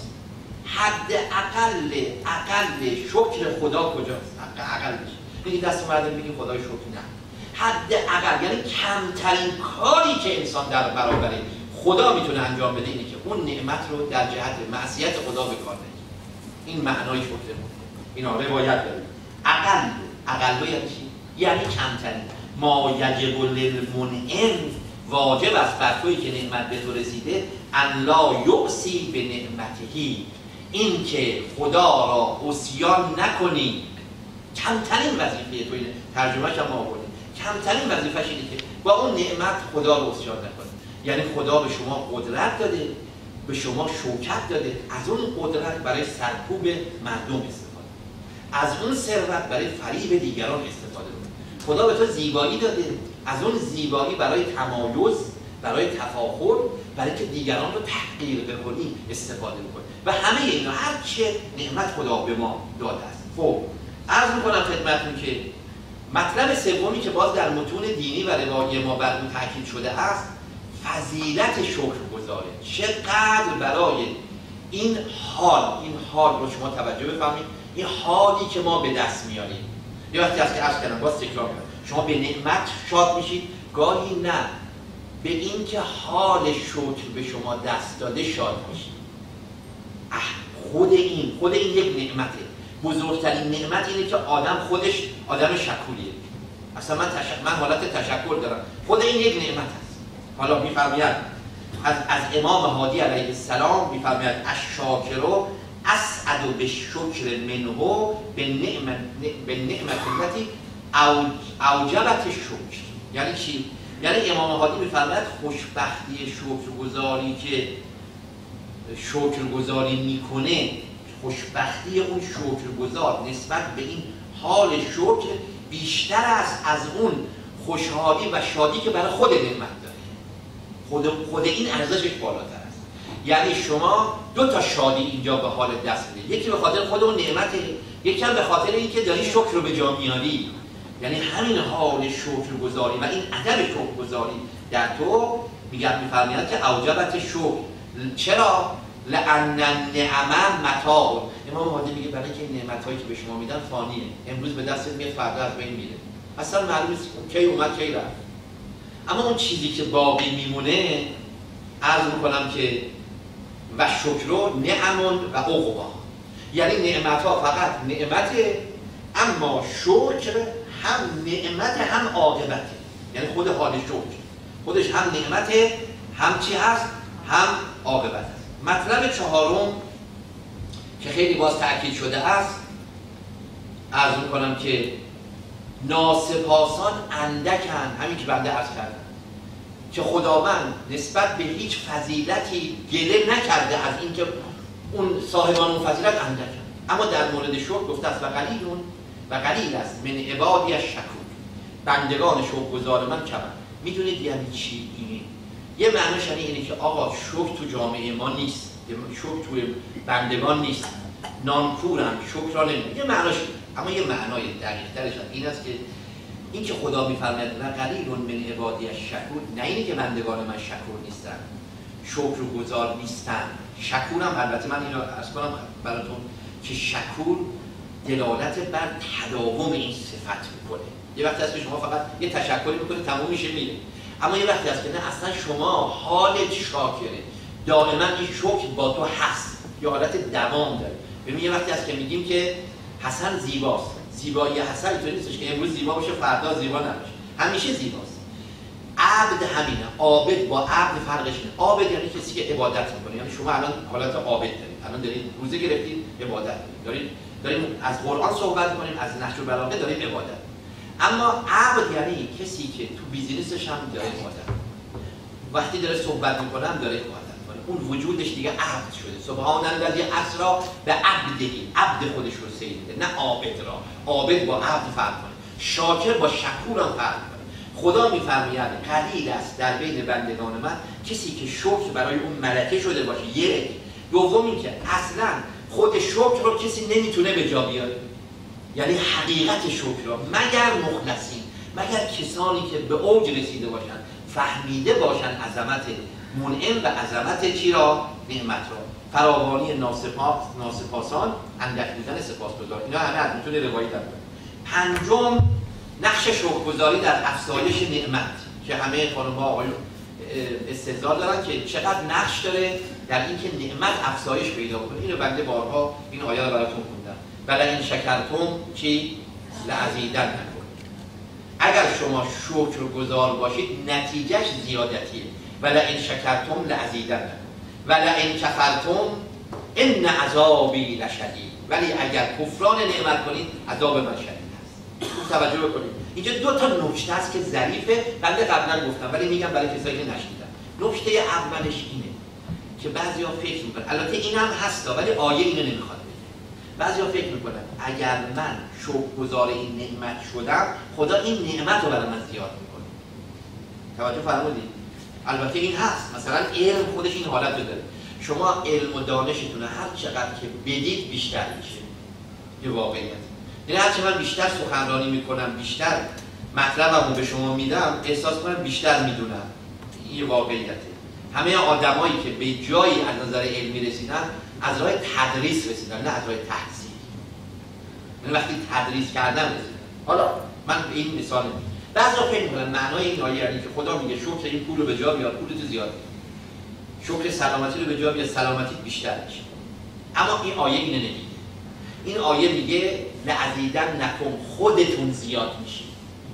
حد اقل اقل شکر خدا کجاست؟ حد اقلش میگی دست اومدیم بگیم خدای شکر، نه. حد اقل یعنی کمترین کاری که انسان در برابر خدا میتونه انجام بده اینه که اون نعمت رو در جهت معصیت خدا به کار نگیره. این معنای شکر منعم. اینا روایت داره. اقل اقل یعنی چی؟ یعنی کمترین. ما یجب للمنعم، واجب است بر تویی که نعمت به تو رسیده، ان لا یعصی به نعمتهی، این که خدا را عصیان نکنی. کمترین وظیفه تو اینه، ترجمهش هم ما آوردیم، کمترین وظیفه‌ش اینه که با اون نعمت خدا را عصیان نکنی. یعنی خدا به شما قدرت داده، به شما شوکت داده، از اون قدرت برای سرکوب مردم استفاده، از اون ثروت برای فریب دیگران استفاده کنید. خدا به تو زیبایی داده، از اون زیبایی برای تمایز، برای تفاخر، برای که دیگران رو تحقیر بکنی استفاده بکنی. و همه اینا هر چه نعمت خدا به ما داده است. خب عرض میکنم خدمتتون که مطلب سومی که باز در متون دینی و روایی ما بر اون تاکید شده است، فضیلت شکرگزاری. چقدر برای این حال، این حال رو شما توجه بفرمایید، این حالی که ما به دست میاریم. یه وقتی هست که عرض کردم، باز تکرار کنم، شما به نعمت شاد میشید، گاهی نه به این که حال شکر به شما دست داده شاد میشید. خود این خود این یک نعمته. بزرگترین نعمت اینه که آدم خودش آدم شکوریه. اصلا من تشک... من حالت تشکر دارم، خود این یک نعمت است. حالا میفرماید از از امام هادی علیه السلام میفرماید الشاکر اسعد بالشکر منه به نعمت به نعمت التي اوجبت الشکر. یعنی چی؟ یعنی امام هادی میفرماید خوشبختی شکرگزاری که شکرگزاری میکنه، خوشبختی اون شکرگزار نسبت به این حال شکر بیشتر است از اون خوشحالی و شادی که برای خود نعمت داره. خود خود این ارزشش بالاتر است. یعنی شما دو تا شادی اینجا به حال دست میده، یکی به خاطر خود اون نعمته، یکی هم به خاطر اینکه داری شکر رو به جا میاری. یعنی همین حال شکرگزاری و این ادب شکرگزاری در تو میگه، میفرماید که اوجبت شکر. چرا؟ لأن النعمه متاع. امام هادی میگه برای که نعمتایی که به شما میدن فانیه، امروز به دست میاد فردا از بین میره، اصلا معلوم نیست کی اومد کی رفت. اما اون چیزی که باقی میمونه، عرض میکنم که و شکر نعمون و عقبا، یعنی نعمت ها فقط نعمته، اما شکر هم نعمت هم عاقبته. یعنی خود حال شکر خودش هم نعمته، هم چی هست؟ هم عاقبت است. مطلب چهارم که خیلی باز تأکید شده است، عرض میکنم که ناسپاسان اندکن، همین که بنده عرض کردم که خداوند نسبت به هیچ فضیلتی گله نکرده از اینکه اون صاحبان اون فضیلت اندکن، اما در مورد شکر گفته است و قلیلون و قلیل است من عبادی الشکور، بندگان شکرگزار من کمن. میدونید یعنی چی این؟ یه معنیش یعنی اینه که آقا شکر تو جامعه ما نیست، شکر توی بندگان نیست، نانکورن، شکر را نمیدونم، یه معنیش. اما یه معنای دقیق‌ترش این است که این که خدا می‌فرماید و قلیلون من عبادی الشکور، نه اینه که بندگان من شکور نیستن، شکرگزار نیستن. شکور هم البته من اینو عرض کنم براتون که شکور دلالت بر تداوم این صفت میکنه. یه وقتی هست که شما فقط یه تشکری میکنه تموم میشه میره، اما یه وقتی هست که نه، اصلا شما حالت شاکره، دائما این شکر با تو هست، یه حالت دوام داره. ببین یه وقتی هست که میگیم که حسن زیباست، زیبایی حسن اینطوری نیستش که امروز زیبا باشه فردا زیبا نباشه، همیشه زیباست. عبد همینه، عابد با عبد فرقش اینه. عابد یعنی کسی که عبادت میکنه، یعنی شما الان حالت عابد دارید، الان دارید روزه گرفتید عبادت دارید، داریم از قرآن صحبت کنیم، از نهج البلاغه داریم عبادت. اما عبد یعنی کسی که تو بیزینسش هم داره عبادت، وقتی داره صحبت میکنه هم داره عبادت کنه، اون وجودش دیگه عبد شده. سبحان الذی اسری به عبدی، عبد خودش رو سیده، نه عابد را. عابد با عبد فرق کنه، شاکر با شکور هم فرق کنه. خدا میفرماید قلیل است در بین بندگان من کسی که شکر برای اون ملکه شده باشه. یک. دوم این که اصلا خود شکر رو کسی نمیتونه به جا بیاره، یعنی حقیقت شکر رو مگر مخلصین، مگر کسانی که به اوج رسیده باشن، فهمیده باشن عظمت منعم و عظمت چی را؟ نعمت را. فراوانی ناسپاس ناسپاسان اندک بودن سپاسگزار. اینا همه از متون روایی دارن. پنجم نقش شکرگزاری در افزایش نعمت که همه خانم‌ها آقایون استدلال دارن که چقدر نقش داره در اینکه نعمت افزایش پیدا کنه. اینو بنده بارها این آیه رو براتون خوندم. ولئن شکرتم چی؟ لازیدنکم. اگر شما شکرگزار باشید نتیجهش زیادتیه. ولئن شکرتم لازیدنکم ولئن کفرتم ان عذابی لشدید. ولی اگر کفران نعمت کنید عذاب من شدید است. خوب توجه بکنید. اینجا دو تا نکته است که ظریفه، بنده قبلا گفتم ولی میگم برای کسایی که نشنیدن. نکته اولش اینه که بعضیا فکر میکنن، البته این هم هستا ولی آیه اینو نمیخواد بگه. بعضیا فکر میکنن اگر من شکرگزار این نعمت شدم خدا این نعمت رو برای من زیاد میکنه. توجه فرمودید؟ البته این هست. مثلا علم خودش این حالت رو داره. شما علم و دانشتون هر چقدر که بدید بیشتر میشه. یه واقعیت. یعنی هر چه من بیشتر سخنرانی میکنم، بیشتر مطلبم رو به شما میدم، احساس کنم بیشتر میدونم. این یه واقعیته. همه آدمایی که به جایی از نظر علمی رسیدن از راه تدریس رسیدن، نه از راه تحصیل. من وقتی تدریس کردم رسیدم. حالا من به این مثال میگم. بعضا فکر میکنن معنای این آیه یعنی که خدا میگه شکر این پول رو به جا بیار، پولت زیاد بیار. شکر سلامتی رو به جا بیار، سلامتی بیشتر میشه. اما این آیه اینو نمیگه. این آیه میگه لازیدنکم، خودتون زیاد میشید،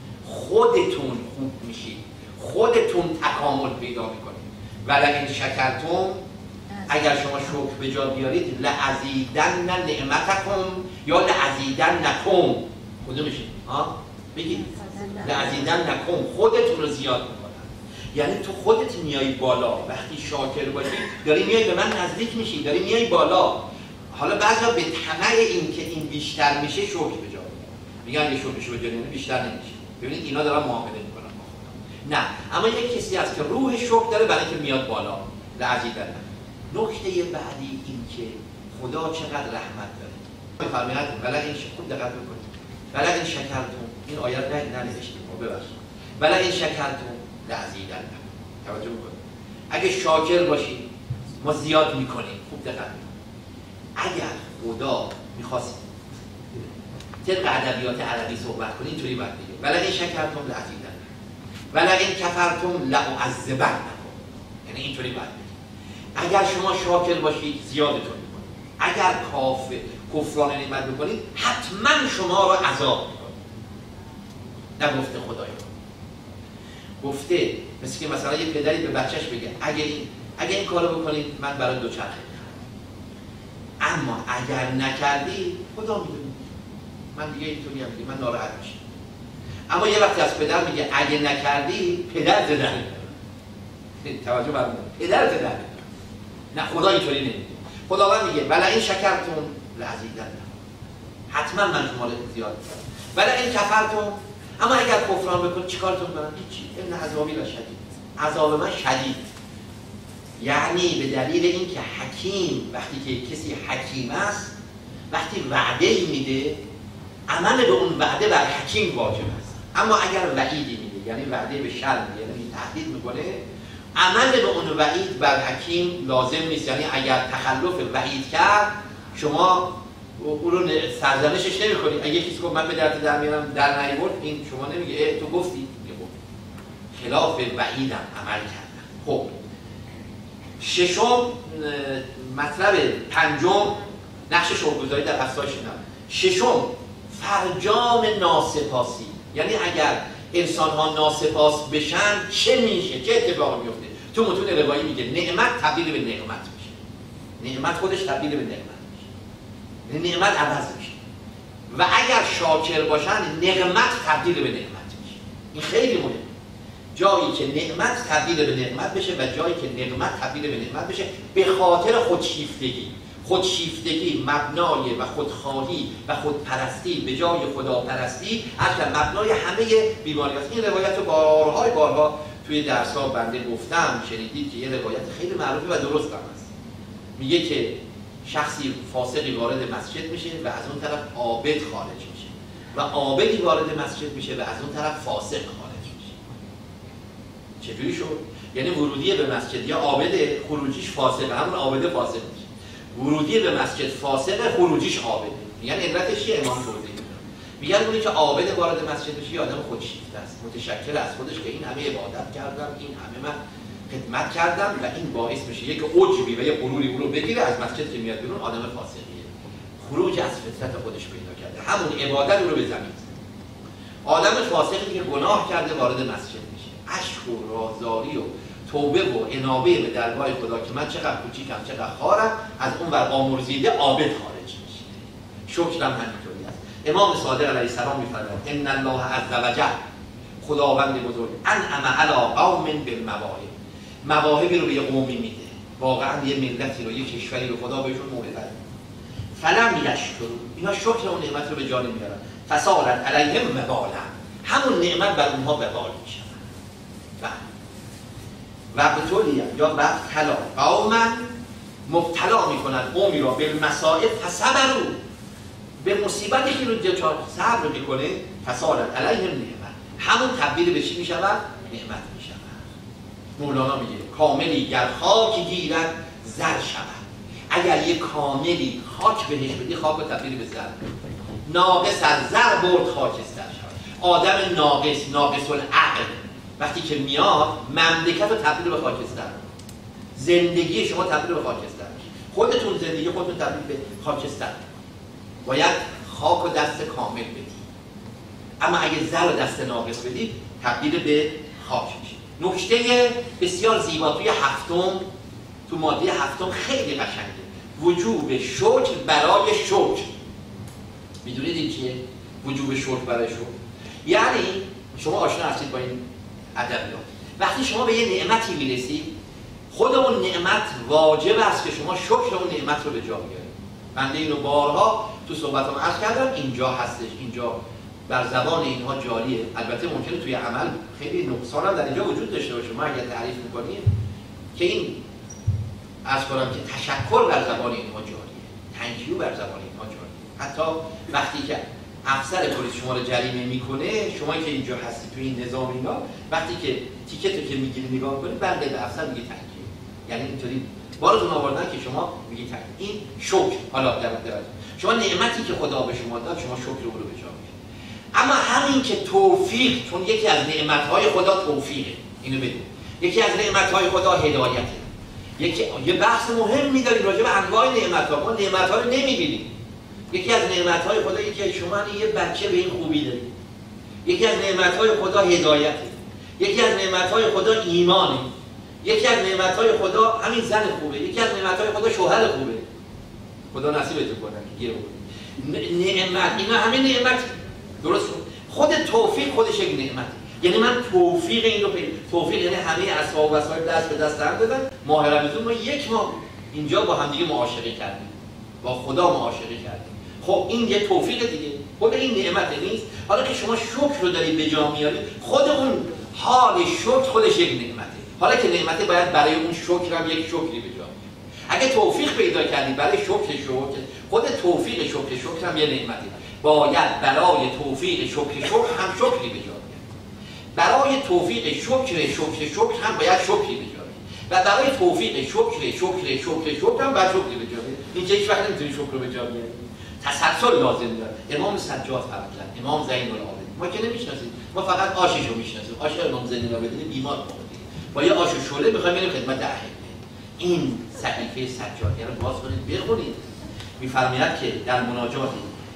خودتون خوب میشید، خودتون تکامل پیدا میکنید. ولئن شکرتم، اگر شما شکر به جا بیارید، لازیدن نعمتکم یا لازیدنکم، کدومشه؟ ها؟ بگید. لازیدنکم، خودتون رو زیاد میکنن. یعنی تو خودت میای بالا. وقتی شاکر باشی داری میای به من نزدیک میشی، داری میای بالا. حالا بعضا به طمع این که این بیشتر میشه شکر به جا میارن، میگن اگه شکرشو به جا نمیاره بیشتر نمیشه. ببینید اینا دارن معامله میکنن با خدا. نه، اما یک کسی هست که روح شکر داره برای اینکه میاد بالا. لازیدن. نکته بعدی این که خدا چقدر رحمت داره. میفرماید ولئن شکرتم، دقت بکنید. ولئن شکرتم، این آیه رو ننوشتیم، ببخشید. ولئن شکرتم لازیدنکم. توجه بکنید. اگه شاکر باشید ما زیاد میکنیم. خوب دقت بکنید. اگر خدا میخواست طبق ادبیات عربی صحبت کنید اینطوری باید بگه ولئن شکرتم لازیدنکم ولئن کفرتم لأعذبنکم. یعنی اینطوری باید بگه اگر شما شاکر باشید زیادتون میکنید، اگر کافر کفران نعمت بکنید حتما شما رو عذاب میکنید. نگفته خدایا، گفته مثل که مثلا یه پدری به بچهش بگه اگه این اگه این کارو بکنید من برای دوچرخه، اما اگر نکردی خدا میدونه من دیگه اینطوری هم دیگه من ناراحت میشم. اما یه وقتی از پدر میگه اگه نکردی پدر زدن میکنه. توجه برمونه، پدر زدن میکنه. نه خدا اینطوری نمیگه. خداوند میگه ولئن شکرتم لازیدنکم، حتما من شما رو زیاد میکنم. ولئن کفرتم، اما اگر کفران بکنید چیکارتون کنم؟ هیچی. ان عذابی لشدید، عذاب من شدید. یعنی به دلیل اینکه حکیم، وقتی که کسی حکیم است وقتی وعده میده عمل به اون وعده بر حکیم واجب است. اما اگر وعیدی میده یعنی وعده به شر میده، یعنی تهدید میکنه، عمل به اون وعید بر حکیم لازم نیست. یعنی اگر تخلف وعید کرد شما اون رو سرزنشش نمیکنید. اگه کسی گفت من به درت در میارم در نیورد، این شما نمیگه تو گفتی، خلاف وعیدم عمل کردم. خب ششم مطلب پنجم نقش شکرگزاری در افزایش نعمت. ششم فرجام ناسپاسی، یعنی اگر انسان ها ناسپاس بشن چه میشه، چه اتفاقی میفته. تو متون روایی میگه نعمت تبدیل به نقمت میشه، نعمت خودش تبدیل به نقمت میشه، نعمت عوض میشه. و اگر شاکر باشن نعمت تبدیل به نعمت میشه. این خیلی مهمه. جایی که نعمت تبدیل به نعمت بشه و جایی که نعمت تبدیل به نعمت بشه به خاطر خودشیفتگی. خودشیفتگی مبنای و خودخواهی و خودپرستی به جای خداپرستی اصلا مبنای همه بیماری است. این روایت رو بارهای بارها توی درس‌ها بنده گفتم، شنیدید که یه روایت خیلی معروفی و درست هم است. میگه که شخصی فاسقی وارد مسجد میشه و از اون طرف عابد خارج میشه و عابدی وارد مسجد میشه و از اون طرف فاسق خارج میشه. چجوری شد؟ یعنی ورودی به مسجد یا عابد، خروجیش فاسق، همون عابد فاسق میشه. ورودی به مسجد فاسق، خروجیش عابده. میگن علتش چیه؟ امام توضیح میده. میگن اونی که عابد وارد مسجد بشه یه آدم خودشیفته است، متشکر از خودش که این همه عبادت کردم، این همه من خدمت کردم و این باعث میشه یک عجبی و یک غروری اون رو بگیره، از مسجد که میاد بیرون آدم فاسقیه. خروج از فطرت خودش پیدا کرده، همون عبادت رو به زمین زد. آدم فاسقی که گناه کرده وارد مسجد میشه، اشک و رازداری و توبه و انابه به درگاه خدا که من چقدر کوچیکم چقدر خارم، از اون ور آمرزیده عابد خارج میشه. شکرم همینطوری است. امام صادق علیه السلام میفرماید ان الله عز وجل، خداوند بزرگ، انعم علی قوم بالمواهب، مواهبی رو به یه قومی میده، واقعا یه ملتی رو، یه کشوری رو خدا بهشون موهبه داده. فلم یشکروا، اینا شکر اون نعمت رو به جا نمیارن. فسالت علیهم وبالا، همون نعمت بر اونها وبال میشه. و بطولی یا وقتلا قوما، مبتلا میکنن قومی را به مسائب فصبروا، به مصیبتی که رو دچار صبر میکنه، فسالت علیهم نعمت، همون تبدیل به چی میشود؟ نعمت میشود. مولانا میگه کاملی گر خاک گیرد زر شود، اگر یک کاملی خاک بهش بدی خاک رو تبدیل به زر، ناقص از زر برد خاکستر شود. آدم ناقص، ناقص العقل وقتی که میاد مملکت رو تبدیل به خاکستر، زندگی شما تبدیل به خاکستر، خودتون زندگی خودتون تبدیل به خاکستر. باید خاک و دست کامل بدید، اما اگه زر و دست ناقص بدید تبدیل به خاک میشه. نکته بسیار زیبا توی هفتم، تو ماده هفتم خیلی قشنگه، وجوب شکر برای شکر. میدونید این چیه؟ وجوب شکر برای شکر یعنی شما آشنا هستید با این ادبیات. وقتی شما به یه نعمتی میرسید، خود اون نعمت واجب است که شما شکر اون نعمت رو به جا بیارید. بنده اینو بارها تو صحبتام عرض کردم، اینجا هستش، اینجا بر زبان اینها جاریه. البته ممکنه توی عمل خیلی نقصان هم در اینجا وجود داشته باشه. ما اگر تعریف میکنیم که این عرض کنم که تشکر بر زبان اینها جاریه، تنکیو بر زبان اینها جاریه. حتی وقتی که افسر پلیس شما رو جریمه میکنه، شما که اینجا هستی توی این نظام اینا، وقتی که تیکتو که میگیری نگاه کنید، برده به افسر میگه تنکیو، یعنی اینطوری بارتون آوردن که شما میگی تنکیو. این شکر. حالا در درجه شما نعمتی که خدا به شما داد، شما شکر رو به جا میارید. اما همین که توفیق، چون یکی از نعمت‌های خدا توفیقه، اینو بدون. یکی از نعمت‌های خدا هدایته. یکی یه بحث مهم می‌داریم راجع به انواع نعمت‌ها. ما نعمت‌ها رو نمی‌بینیم. یکی از نعمت‌های خدا یکی از شما یه بچه به این خوبی دارید. یکی از نعمت‌های خدا هدایته. یکی از نعمت‌های خدا ایمانه. یکی از نعمت‌های خدا همین زن خوبه. یکی از نعمت‌های خدا شوهر خوبه. خدا نصیبتون کنه که گیر نعمت، اینا همه نعمت. درست خود توفیق خودش یک نعمت. یعنی من توفیق این رو پیدا، توفیق یعنی همه اسباب و وسایل دست به دست هم دادن. ماه رمضان ما یک ماه اینجا با هم دیگه معاشقه کردیم، با خدا معاشقه کردیم. خب این یه توفیق دیگه، خود این نعمت نیست. حالا که شما شکر رو دارید به جا میارید، خود اون حال شکر خودش یک نعمته. حالا که نعمته باید برای اون شکر هم یک شکری به جا بیارید. اگه توفیق پیدا کردید برای شکر شکر، خود توفیق شکر شکر هم یه نعمته. باید برای توفیق شکر شکر هم شکری به جا بیارید. برای توفیق شکر شکر شکر هم باید شکری به جا بیارید. و برای توفیق شکر شکر شکر شکر هم باید شکری به جا بیارید. این هیچ وقت نمیتونید شکر رو به جا بیارید. تسلسل لازم داره. امام سجاد فرضاً، امام زین العابدین ما که نمیشناسیم، ما فقط آشش رو میشناسیم. آش امام زین العابدین بیمار بود. با یه آش و شعله میخوایم بریم خدمت اهل. این صحیفه سجادیه رو باز کنید بخونید. میفرماید که در مناجات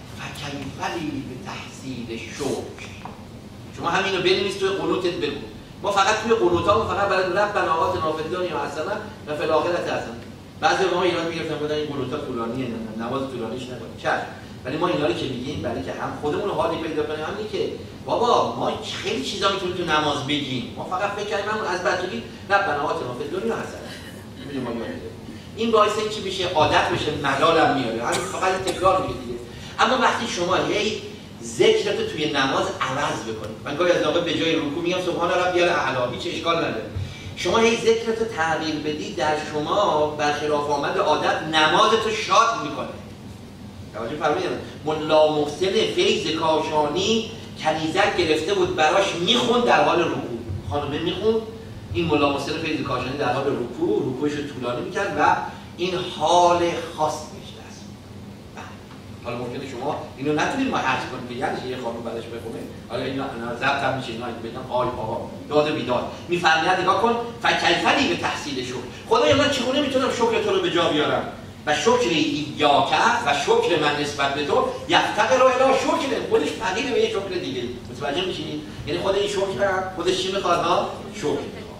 فکیفلی به تحصیل شکر، شما همین رو بنویس توی قنوتت بگو. ما فقط توی قنوتامون فقط برای ربنا آتنا فی الدنیا حسنه و فی الاخره حسنه. بعضی ما ایران میگفتن بودن این قنوتا طولانیه، نماز طولانیش نکنید. چشم، ولی ما اینا رو که میگیم برای که هم خودمون رو حالی پیدا کنیم، همین که بابا ما خیلی چیزا میتونیم تو نماز بگیم. ما فقط فکر کردیم از بچگی ربنا آتنا فی الدنیا حسنه میدونیم ما یاد این باعث چی میشه؟ عادت بشه، ملالم میاره، همین فقط تکرار میشه دیگه. اما وقتی شما هی ذکرتو توی نماز عوض بکنید، من گاهی از واقع به جای رکوع میگم سبحان ربی الاعلی، هیچ اشکال نداره. شما هی ذکرتو تغییر بدی، در شما برخلاف آمد عادت نمازتو شاد میکنه. توجه فرمایید. ملا محسن فیض کاشانی کنیزک گرفته بود براش میخوند در حال رکوع. خانومه میخوند، این ملا محسن فیض کاشانی در حال رکوع رکوعش رو طولانی میکرد و این حال خاص میشه. حالا ممکنه شما اینو نتونید ما حرف کنید که یعنی یه خانم بعدش بخونه، حالا اینا ضبط هم میشه، اینا بگم آی بابا داد بیداد میفرماید نگاه کن فکیفنی به تحصیل شکر. خدایا من چگونه میتونم شکر تو رو به جا بیارم؟ و شکر ایاک و شکر من نسبت به تو یفتقر الی شکر، خودش فقیر به یه شکر دیگه. متوجه میشین؟ یعنی خود این شکر خودش چی میخواد؟ ها شکر.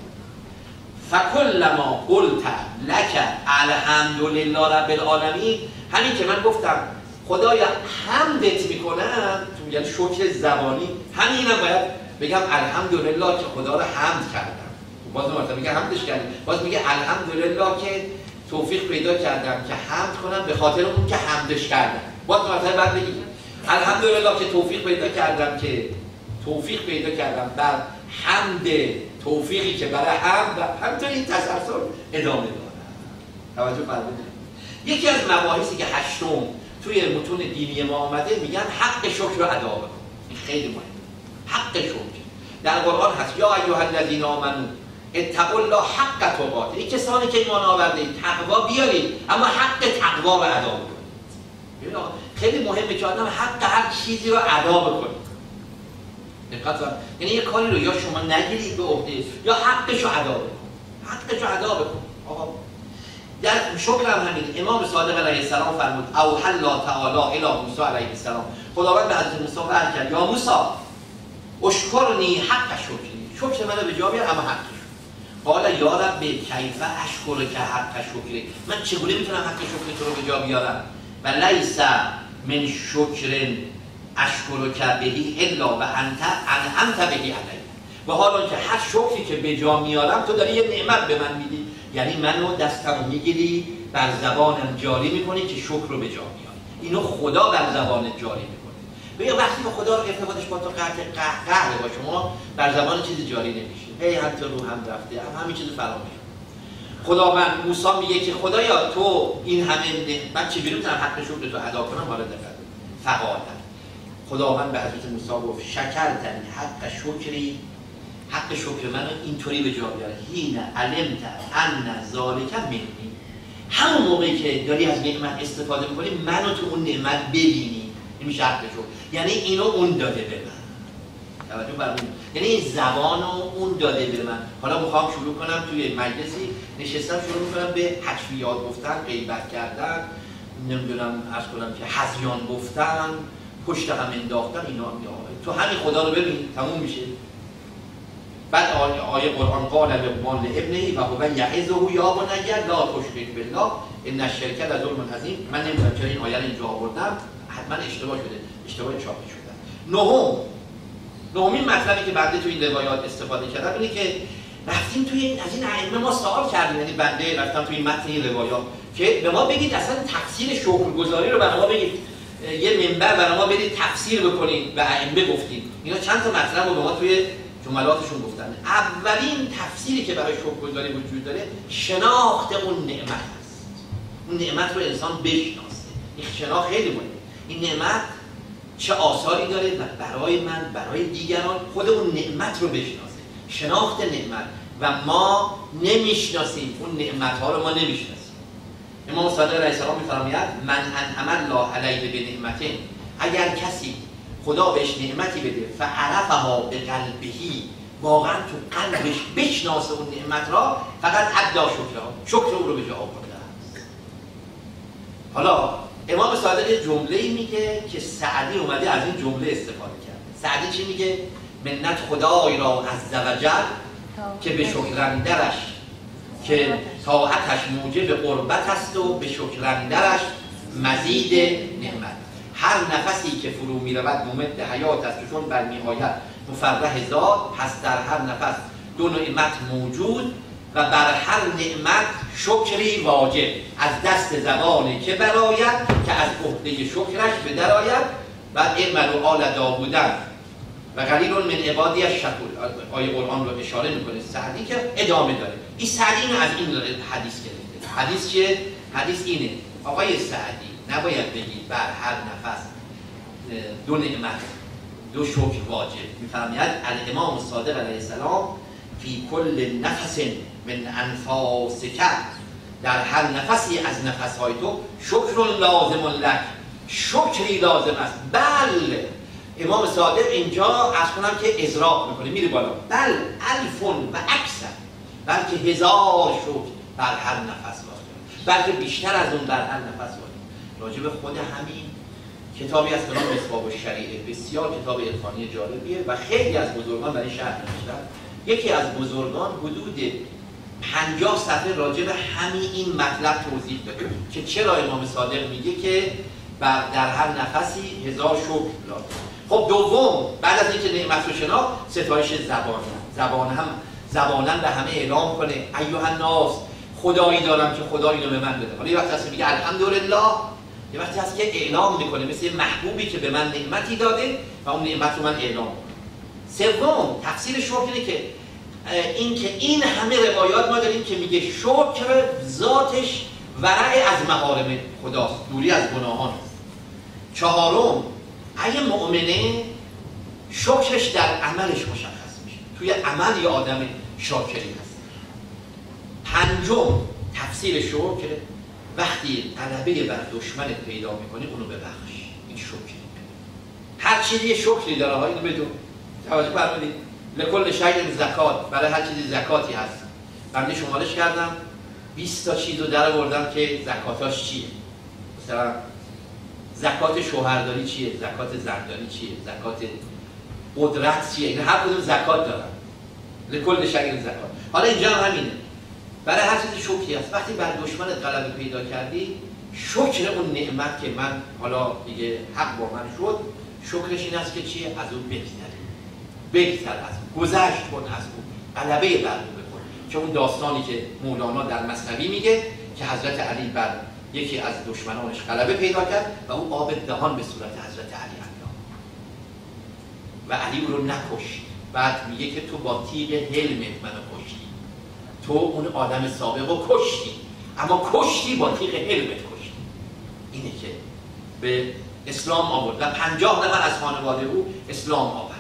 فکلما قلت لک الحمدلله رب العالمین، همین که من گفتم خدایا حمدت میکنم، تو یعنی شکر زبانی، همینم باید بگم الحمدلله که خدا رو حمد کردم. باز مثلا میگه حمدش کردم، باز میگه الحمدلله که توفیق پیدا کردم که حمد کنم به خاطر اون که حمدش کردم. باز مثلا بعد بگید الحمدلله که توفیق پیدا کردم که توفیق پیدا کردم بر حمد توفیقی که برای حمد و همینطور این تسلسل ادامه داره. توجه فرمودید. یکی از مباحثی که هشتم توی متون دینی ما آمده میگن حق شکر رو ادا بکن. این خیلی مهمه. حق شکر در قرآن هست یا ایها الذین آمنو اتقوا الله حق تقاته. این کسانی که ایمان آورده تقوا بیارید، اما حق تقوا رو ادا بکنید. خیلی مهمه که آدم حق هر چیزی رو ادا بکنه. دقت کنید. یعنی یه کاری رو یا شما نگیرید به عهده یا حقش رو ادا بکنید. حقش رو ادا بکنید. آقا در شکر هم همین. امام صادق علیه السلام فرمود اوحی الله تعالی الی موسی علیه السلام، خداوند به حضرت موسی وحی کرد یا موسی اشکرنی حق شکری، شکر منو به جا بیار اما حقش. قال یا رب کیف اشکر که حق شکری، من چگونه میتونم حق شکر تو رو به جا بیارم؟ و لیس من شکر اشکر که بهی الا و انت انعمت بهی علیه، و حالا که هر شکری که به جا میارم تو داری یه نعمت به من میدی، یعنی منو دستم میگیری بر زبانم جاری میکنی که شکر رو به جا میاری. اینو خدا بر زبانت جاری میکنه. ببین وقتی که خدا رو ارتباطش با تو قطع قهر با شما بر زبان چیزی جاری نمیشه. هی هم تو رو هم رفته هم همین چیزو فراموش کن. خداوند موسی میگه که خدایا تو این همه من چجوری میتونم حق شکر تو ادا کنم؟ حالا دقت فقاعت خداوند به حضرت موسی گفت شکرتنی حق شکری، حق شکر من اینطوری به جا بیاره هین علمت ان ذالک منی، همون موقعی که داری از نعمت استفاده میکنی منو تو اون نعمت ببینی، این میشه حق شکر. یعنی اینو اون داده به من. توجه فرمودید. یعنی این زبانو اون داده به من. حالا میخوام شروع کنم توی مجلسی نشستم شروع میکنم به حشویات گفتن، غیبت کردن، نمیدونم عرض کنم که هذیان گفتن، پشت هم انداختن، اینا تو همین خدا رو ببین تموم میشه. بعد آیه قرآن قال لقمان لابنه و هو یعظه یا بنی لا تشرک بالله ان الشرک لظلم عظیم. من نمیدونم چرا این آیه رو اینجا آوردم، حتما اشتباه شده، اشتباه چاپی شده. نهم نهمین مطلبی که بنده تو این روایات استفاده کردم اینه که رفتیم توی این از این ائمه ما سوال کردیم، یعنی بنده رفتم توی این متن این روایات که به ما بگید اصلا تفسیر شکرگزاری رو برای ما بگید، یه منبر برای ما بدید تفسیر بکنید و ائمه گفتید. اینا چند تا مطلب رو به ما توی جملاتشون گفتن. اولین تفسیری که برای شکرگزاری وجود داره شناخت اون نعمت است. اون نعمت رو انسان بشناسه. این شناخت خیلی مهمه. این نعمت چه آثاری داره و برای من برای دیگران خود اون نعمت رو بشناسه. شناخت نعمت و ما نمیشناسیم اون نعمت ها رو ما نمیشناسیم. امام صادق علیه السلام میفرماید من انعم الله علیه به نعمته، اگر کسی خدا بهش نعمتی بده فعرفها به قلبهی، واقعا تو قلبش بشناسه اون نعمت را، فقط ادا شکرها، شکر او رو به جا آورده است. حالا امام صادق جمله‌ای میگه که سعدی اومده از این جمله استفاده کرده. سعدی چی میگه؟ منت خدای را عز و جل که به شکرندرش که طاعتش موجب قربت است و به شکرندرش مزید نعمت. هر نفسی که فرو میرود ممد حیات است، چون برمیآید مفرح ذات، پس در هر نفس دو نعمت موجود و بر هر نعمت شکری واجب، از دست زبانی که براید که از عهده شکرش بدراید. و اعملوا آل داوودن و قلیل من عبادی الشکور. آیه قرآن رو اشاره میکنه سعدی که ادامه داره. این سعدی اینو از این حدیث گرفته. حدیث چیه؟ حدیث اینه آقای سعدی نباید بگید بر هر نفس دو نعمت دو شکر واجب. میفرماید الامام صادق علیه السلام فی کل نفس من انفاسک، در هر نفسی از نفسهای تو شکر لازم لک، شکری لازم است. بل امام صادق اینجا از کنم که ازراق میکنه میره بالا، بل الفون و اکثر، بلکه هزار شکر بر هر نفس واجب، بلکه بیشتر از اون بر هر نفس واجب. راجب خود همین کتابی از نام مصباح الشریعه، بسیار کتاب عرفانی جالبیه و خیلی از بزرگان برای شرح نوشتن. یکی از بزرگان حدود پنجاه صفحه راجع به همین این مطلب توضیح داده که چرا امام صادق میگه که در هر نفسی هزار شکر لازم. خب دوم، بعد از اینکه نعمت رو شناخت، ستایش زبان. زبان هم زبانن به همه اعلام کنه ایها الناس، خدایی دارم که خدا اینو به من بده. حالا یه وقت هست میگه الحمدلله، یه وقتی هست که اعلام میکنه مثل محبوبی که به من نعمتی داده و اون نعمت رو من اعلام کنم. سوم، تفسیر شکر اینه که این که این همه روایات ما داریم که میگه شکر ذاتش ورع از محارم خداست، دوری از گناهان است. چهارم، اگه مؤمنه شکرش در عملش مشخص میشه، توی عمل یه آدم شاکری هست. پنجم، تفسیر شکر وقتی غلبه بر دشمنت پیدا میکنه اونو ببخش، این شکر. هر چیزی یه شکری داره ها، اینو بدون توجه فرمودید. لکل شیء زکات، برای هر چیزی زکاتی هست. بنده شمارش کردم بیست تا چیز رو در آوردم که زکاتاش چیه. مثلا زکات شوهرداری چیه، زکات زنداری چیه، زکات قدرت چیه، این هر کدوم زکات دارن. لکل شیء زکات. حالا اینجا هم همینه، برای هر چیزی شکری هست. وقتی بر دشمنت غلبه پیدا کردی، شکر اون نعمت که من حالا دیگه حق با من شد، شکرش این است که چیه؟ از اون بگذری، بگذر از اون، گذشت کن از اون، غلبه بر اون بکن. که اون داستانی که مولانا در مثنوی میگه که حضرت علی بر یکی از دشمنانش غلبه پیدا کرد و او آب دهان به صورت حضرت علی انداخت و علی او رو نکشت. بعد میگه که تو با تیغ حلمت منو کشتی، تو اون آدم سابق رو کشتی، اما کشتی با تیغ حلمت کشتی. اینه که به اسلام آورد و پنجاه نفر از خانواده او اسلام آوردن.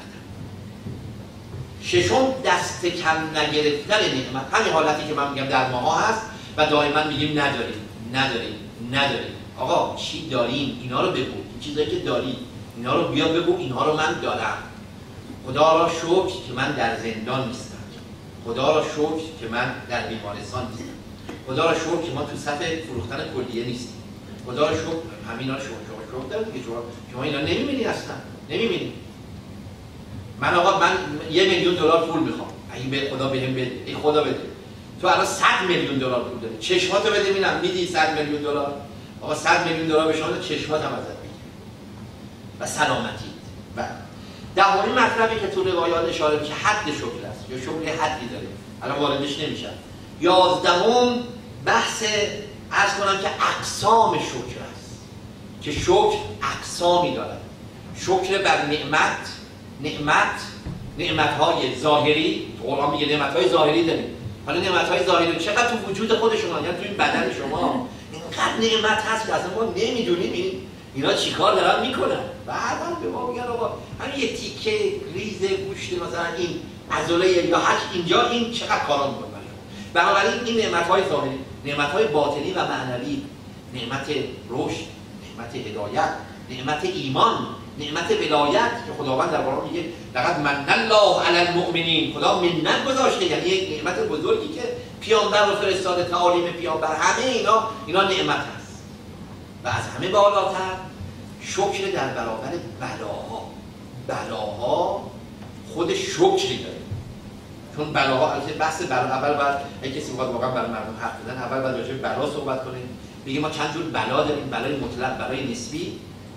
ششم، دست کم نگرفتن نعمت. همین حالتی که من میگم در ماها هست و دائما میگیم نداریم نداریم نداریم. آقا چی داریم؟ اینا رو بگو، این چیزایی که داری اینا رو بیا بگو، اینها رو من دارم. خدا را شکر که من در زندان نیستم، خدا را شکر که من در بیمارستان نیستم، خدا را شکر که ما تو صف فروختن کلیه نیستیم، خدا را شکر همینا رو شکر شکر شکر دیگه. شما اینا نمی‌بینی اصلا، نمی‌بینی. من آقا من یه میلیون دلار پول میخوام، اگه به خدا بهم بده، ای خدا بده. تو الان صد میلیون دلار پول داری، چشماتو بده ببینم، میدی صد میلیون دلار؟ آقا صد میلیون دلار به شما چشمات هم ازت میگیره و سلامتی. و دهمین مطلبی که تو روایات اشاره میشه حد شکر است، یا شکر حدی داره، الان واردش نمیشم. یازدهم، بحث عرض کنم که اقسام شکر است، که شکر اقسامی دارد. شکر بر نعمت، نعمت نعمت‌های ظاهری، قرآن میگه نعمت‌های ظاهری داریم. حالا نعمت‌های ظاهری چقدر تو وجود خود شما، یعنی تو این بدن شما اینقدر نعمت هست که اصلا ما نمیدونیم این اینا چیکار دارن میکنن. بعداً به ما میگن آقا همین یه تیکه ریز گوشت مثلا این عضله یا هر اینجا این چقدر کارا میکنه. بنابراین این نعمت‌های ظاهری، نعمت‌های باطنی و معنوی، نعمت رشد، نعمت هدایت، نعمت ایمان، نعمت ولایت که خداوند در قرآن میگه لقد من الله علی المؤمنین، خدا منت گذاشته، یعنی یک نعمت بزرگی که پیامبر رو فرستاده، تعالیم پیامبر، همه اینا اینا نعمت هست. و از همه بالاتر شکر در برابر بلاها. بلاها خود شکری داره، چون بلاها البته بحث بلا اول بعد اگه کسی میخواد واقعا برای مردم حرف بزنه اول بعد راجع به بلا صحبت کنه، بگه ما چند جور بلا داریم، بلای مطلق، بلای نسبی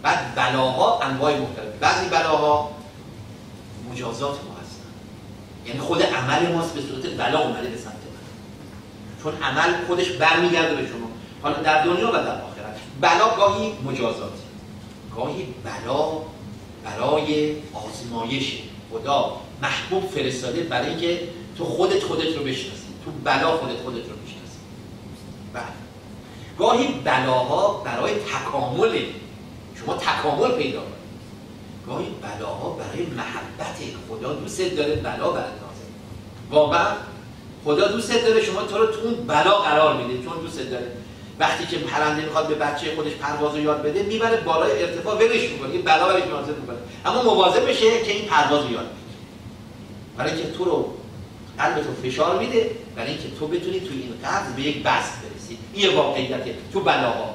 بعد بلاها انواع مختلف، بعضی بلاها مجازات ما هستن، یعنی خود عمل ماست به صورت بلا اومده به سمت من، چون عمل خودش برمیگرده به شما، حالا در دنیا و در آخرت. بلا گاهی مجازاتی، گاهی بلا برای آزمایش خدا محبوب فرستاده برای اینکه تو خودت خودت رو بشناسی، تو بلا خودت خودت رو بشناسی. بله. گاهی بلاها برای تکامل شما تکامل پیدا کنید، گاهی بلاها برای محبت خدا دوست داره بلا برات نازل. واقعا خدا دوست داره شما تو رو تو اون بلا قرار میده، چون دوست داره. وقتی که پرنده میخواد به بچه خودش پرواز رو یاد بده، میبره بالای ارتفاع ولش میکنه، این بلا برش نازل میکنه، اما مواظب بشه که این پرواز رو یاد بگیره، برای اینکه تو رو قلبت رو فشار میده، برای اینکه تو بتونی تو این قبض به یک بست برسی. این واقعیته تو بلاها.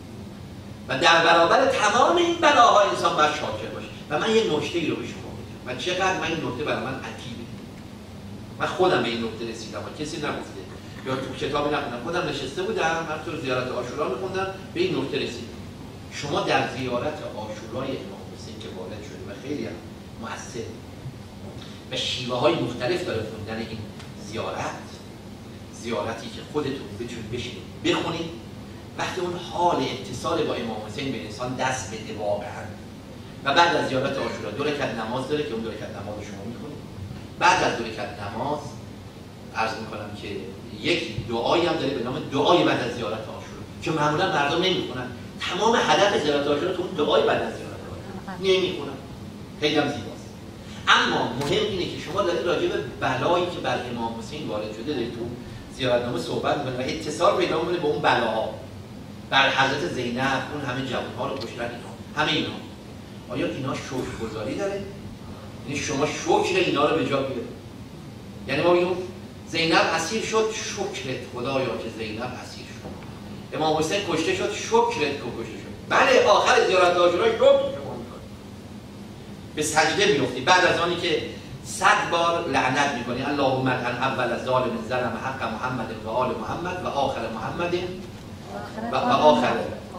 و در برابر تمام این بلاها انسان باید شاکر باشه. و من یه نکته ای رو به شما میگم و چقدر من این نکته برای من عجیبه، من خودم به این نکته رسیدم و کسی نگفته یا تو کتابی نخوندم، خودم نشسته بودم من تو زیارت عاشورا میخوندم به این نکته رسیدم. شما در زیارت عاشورای امام حسین که وارد شده و خیلی هم مؤثر و شیوه های مختلف داره خوندن این زیارت، زیارتی که خودتون بتونید بشینید بخونید، وقتی اون حال اتصال با امام حسین به انسان دست بده واقعا. و بعد از زیارت عاشورا دو رکعت نماز داره که اون دو رکعت نماز رو شما میخونید. بعد از دو رکعت نماز عرض میکنم که یک دعایی هم داره به نام دعای بعد از زیارت عاشورا که معمولا مردم نمیخونن. تمام هدف زیارت عاشورا تو اون دعای بعد از زیارت عاشورا نمیخونن. خیلی هم زیباست. اما مهم اینه که شما دارید راجع به بلایی که بر امام حسین وارد شده دارید تو زیارتنامه صحبت می‌کنید و اتصال پیدا می‌کنید به اون بلاها. بر حضرت زینب، اون همه جوان‌ها رو کشتن، اینا همه اینا. آیا اینا شکرگزاری داره؟ یعنی شما شکر اینا رو به جا بیارید. یعنی ما میگیم زینب اسیر شد، شکرت خدایا که زینب اسیر شد. امام حسین کشته شد، شکرت که کشته شد. بله آخر زیارت عاشورا شکر شما می‌کنید. به سجده می‌افتی بعد از آنی که صد بار لعنت می‌کنی اللهم لعن اول ظالم ظلم حق محمد و آل محمد و آخر محمد و آخر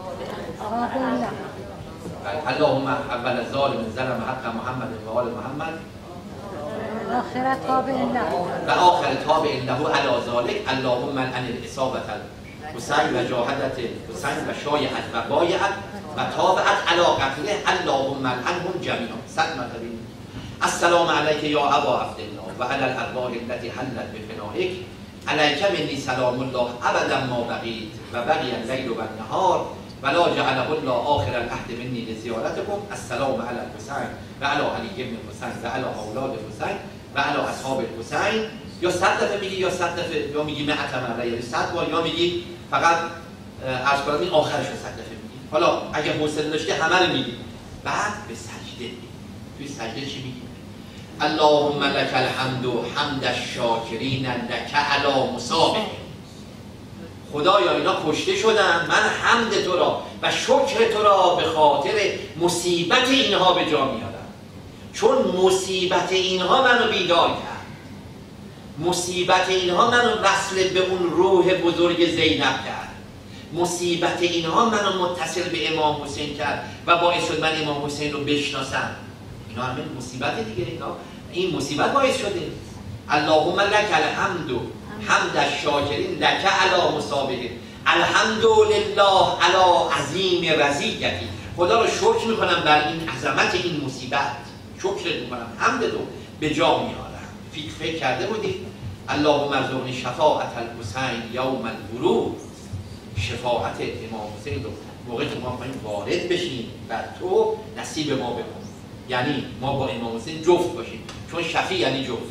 اللهم اول ظالم ظلم حق محمد و آل محمد آخر تابع له و آخر تابع له علی ذلک اللهم لعن الاصابه حسین و جاهدت حسین و شایعت و بایعت و تابعت علی قتله اللهم لعنهم جمیعا. صد مرتبه السلام علیک یا ابا عبدالله و علی الارواح التي حلت بفنائک علیک منی سلام الله ابدا ما بقیت و بقی اللیل و النهار ولا جعله الله آخر العهد منی لزیارتکم. السلام علی الحسین و علی علی بن الحسین و علی اولاد حسین و علی اصحاب الحسین. یا صد دفعه میگی یا صد دفعه یا میگی مئة مره یا صد بار یا میگی فقط عرض کنم این آخرش رو صد دفعه میگی. حالا اگه حوصله داشتی همه رو میگی. بعد به سجده میگی. توی سجده چی میگی؟ اللهم لك الحمد حمد الشاکرین لك علی مصابه. خدایا اینا کشته شدن، من حمد تو را و شکر تو را به خاطر مصیبت اینها به جا میارم، چون مصیبت اینها منو بیدار کرد، مصیبت اینها منو وصل به اون روح بزرگ زینب کرد، مصیبت اینها منو متصل به امام حسین کرد و باعث شد من امام حسین رو بشناسم. اینا همین مصیبت دیگه، اینا این مصیبت باعث شده. اللهم لك الحمد حمد الشاکرین لك علی مصابه. الحمدلله علی عظیم رضیتی. خدا رو شکر میکنم بر این عظمت این مصیبت، شکر میکنم، حمد رو به جا میارم. فکر فکر کرده بودید اللهم ارزقنی شفاعت الحسین یوم الورود. شفاعت امام حسین رو موقعی که ما میخوایم وارد بشیم و تو نصیب ما بکن، یعنی ما با امام حسین جفت باشیم، چون شفیع یعنی جفت.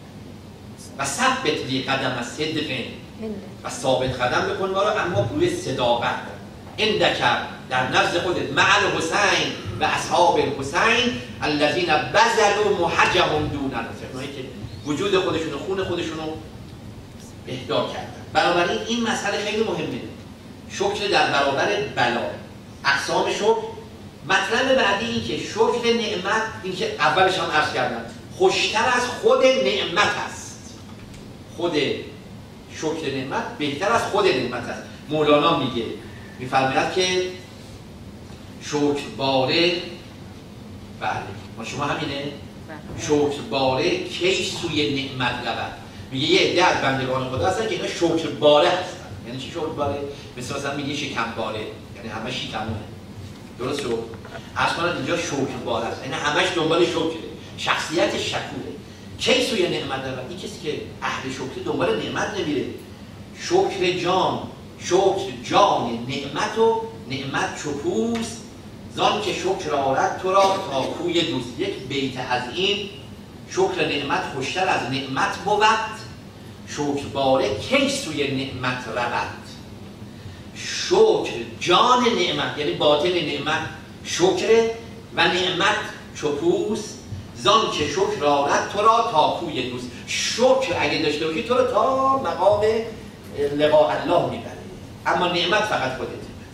و ثبت لی قدم از صدق و ثابت قدم بکن ما رو، اما روی صداقت. عندک در نزد خودت مع الحسین و اصحاب الحسین الذین بذلوا محجهم دون نصر، اونایی که وجود خودشون و خون خودشون رو اهدا کردن. بنابراین این مسئله خیلی مهمه. شکر در برابر بلا، اقسام شکر. مطلب بعدی این که شکر نعمت، این که اولش هم عرض کردم، خوشتر از خود نعمت است. خود شکر نعمت بهتر از خود نعمت است. مولانا میگه، میفرماید که شکرباره، بله ما شما همینه، شکرباره کی سوی نعمت رود. میگه یه عده از بندگان خدا هستن که اینا شکرباره هستن. یعنی چی شکرباره؟ مثل مثلا میگه شکمباره، یعنی همه شکمونه. درست شد؟ از کنند اینجا شکرباره هست، یعنی همش دنبال شکره، شخصیت شکوره. کی سوی نعمت رود؟ این کسی که اهل شکر دنبال نعمت نمیره. شکر جان، شکر جان نعمت و نعمت چپوس زان که شکر آرد تو را تا کوی دوست. یک بیت از این شکر نعمت خوشتر از نعمت بود، شکر باره کی سوی نعمت رود. شکر جان نعمت یعنی باطن نعمت شکر و نعمت چپوس زان که شکر آرد تو را تا کوی دوست. شکر اگه داشته باشی تو رو تا مقام لقاء الله میبره، اما نعمت فقط خودت.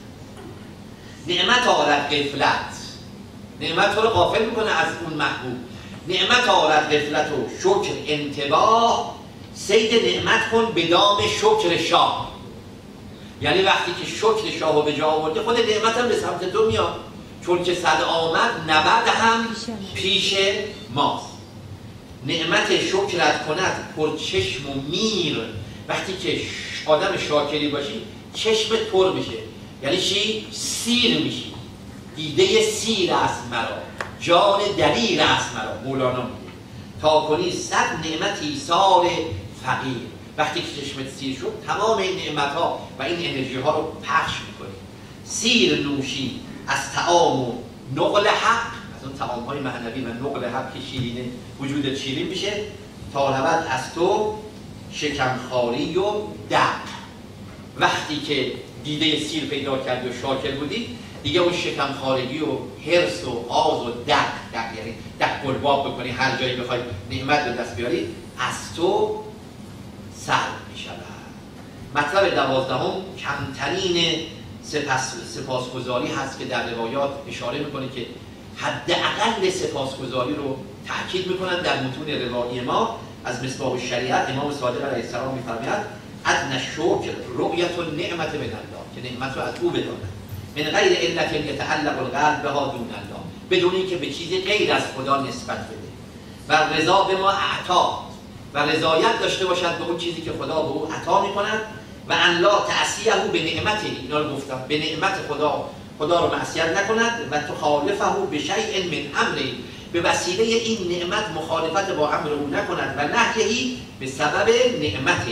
نعمت آرد غفلت، نعمت تو رو غافل میکنه از اون محبوب. نعمت آرد غفلت و شکر انتباه، صید نعمت کن به دام شکر شاه. یعنی وقتی که شکر شاه رو به جا آورده خود نعمت هم به سمت تو میاد، چون که صد آمد نبرد هم پیش ماست. نعمت شکرت کند پر چشم و میر. وقتی که آدم شاکری باشی چشم پر میشه، یعنی چی؟ سیر میشی. دیده سیر است مرا، جان دلیر است مرا. مولانا میگه تا کنی صد نعمت ایثار فقیر. وقتی که چشمت سیر شد تمام این نعمت ها و این انرژی ها رو پخش میکنی. سیر نوشی از طعام و نقل حق، از اون طعام های معنوی و نقل حق که شیرینه وجودت شیرین میشه. تا نبد از تو شکمخواری و دق. وقتی که دیده سیر پیدا کردی و شاکر بودی دیگه اون شکمخوارگی و حرص و آز و دق، دق یعنی دق گلباب بکنی هر جایی بخوای نعمت به دست بیاری از تو سلب می شود. مطلب دوازدهم کمترین سپاس سپاسگزاری هست که در روایات اشاره میکنه که حداقل سپاسگزاری رو تاکید میکنن در متون روایی ما. از مصباح الشریعت امام صادق علیه السلام میفرماید ادنی الشکر رؤیت النعمت من الله، که نعمت رو از او بداند. من غیر علت یتعلق القلب بها دون الله، بدون اینکه به چیزی غیر از خدا نسبت بده. و رضا به ما اعطا، و رضایت داشته باشد به اون چیزی که خدا به او عطا میکند. و ان لا تعصیه به نعمته، اینا رو گفتم، به نعمت خدا خدا رو معصیت نکند. و تخالفه به شیء من امری، به وسیله این نعمت مخالفت با امر او نکند. و نهیهی به سبب نعمته.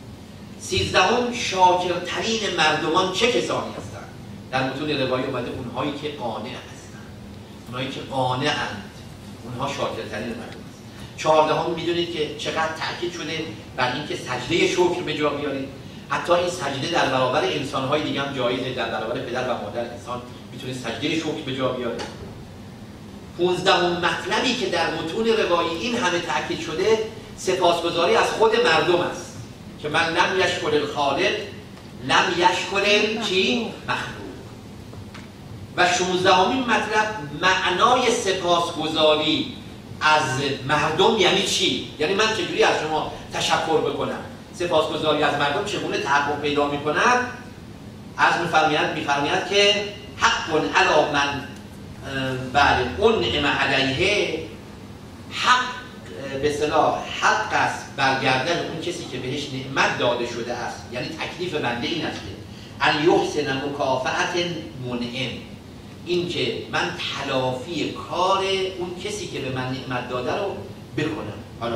سیزدهم شاکرترین مردمان چه کسانی هستند؟ در متون روایی اومده اونهایی که قانع هستند، اونهایی که قانعند، اونها شاکرترین مردم هستند. چهاردهم میدونید که چقدر تاکید شده بر اینکه سجده شکر به جا بیارید. حتی این سجده در برابر انسان‌های دیگه هم جایزه، در برابر پدر و مادر انسان میتونه سجده شکر به جا بیاره. پانزدهم مطلبی که در متون روایی این همه تاکید شده سپاسگزاری از خود مردم است که من لم یشکر الخالق لم یشکر چی؟ مخلوق. و شانزدهمین مطلب معنای سپاسگزاری از مردم یعنی چی؟ یعنی من چجوری از شما تشکر بکنم؟ سپاسگزاری از مردم چگونه تحقق پیدا می‌کند؟ از می‌فرماید می‌فرماید که حق علی من بعد اون نعم علیه، حق به اصطلاح حق است برگردن اون کسی که بهش نعمت داده شده است. یعنی تکلیف بنده این است که ان یحسن مکافأت منعم، این که من تلافی کار اون کسی که به من نعمت داده رو بکنم. حالا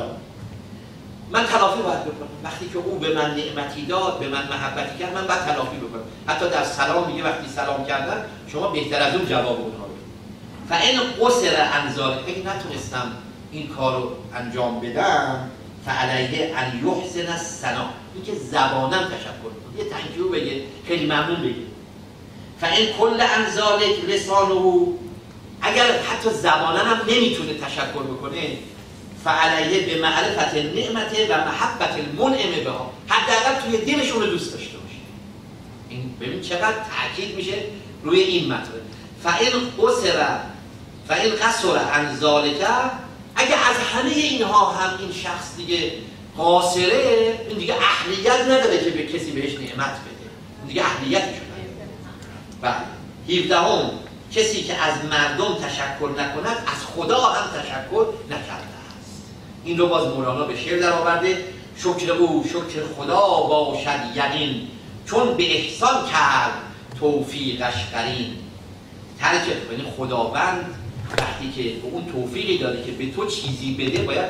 من تلافی باید بکنم. وقتی که او به من نعمتی داد، به من محبتی کرد، من باید تلافی بکنم. حتی در سلام میگه وقتی سلام کردن شما بهتر از اون جواب اونها رو. فإن قصر عن ذلک، اگه نتونستم این کار رو انجام بدم، فعلیه ان یحسن الثنا، این که زبانم تشکر کنه، یه تانکیو بگه، خیلی ممنون بگه. فإن کل عن ذلک لسانه، اگر حتی زبانم هم نمیتونه تشکر بکنه، فعلیه به معرفت نعمت و محبت المنعم بها، حداقل توی دلشون رو دوست داشته باشه. این ببین چقدر تاکید میشه روی این مطلب. فإن قصر فإن قصر عن ذلک، اگه از همه اینها هم این شخص دیگه قاصره، این دیگه اهلیت نداره که به کسی بهش نعمت بده، این دیگه اهلیتش نداره. بله. هفدهم کسی که از مردم تشکر نکند از خدا هم تشکر نکرده است. این رو باز مولانا به شعر در آورده: شکر او شکر خدا باشد یقین، چون به احسان کرد توفیقش قرین. ترک یعنی خداوند وقتی که به اون توفیقی داده که به تو چیزی بده باید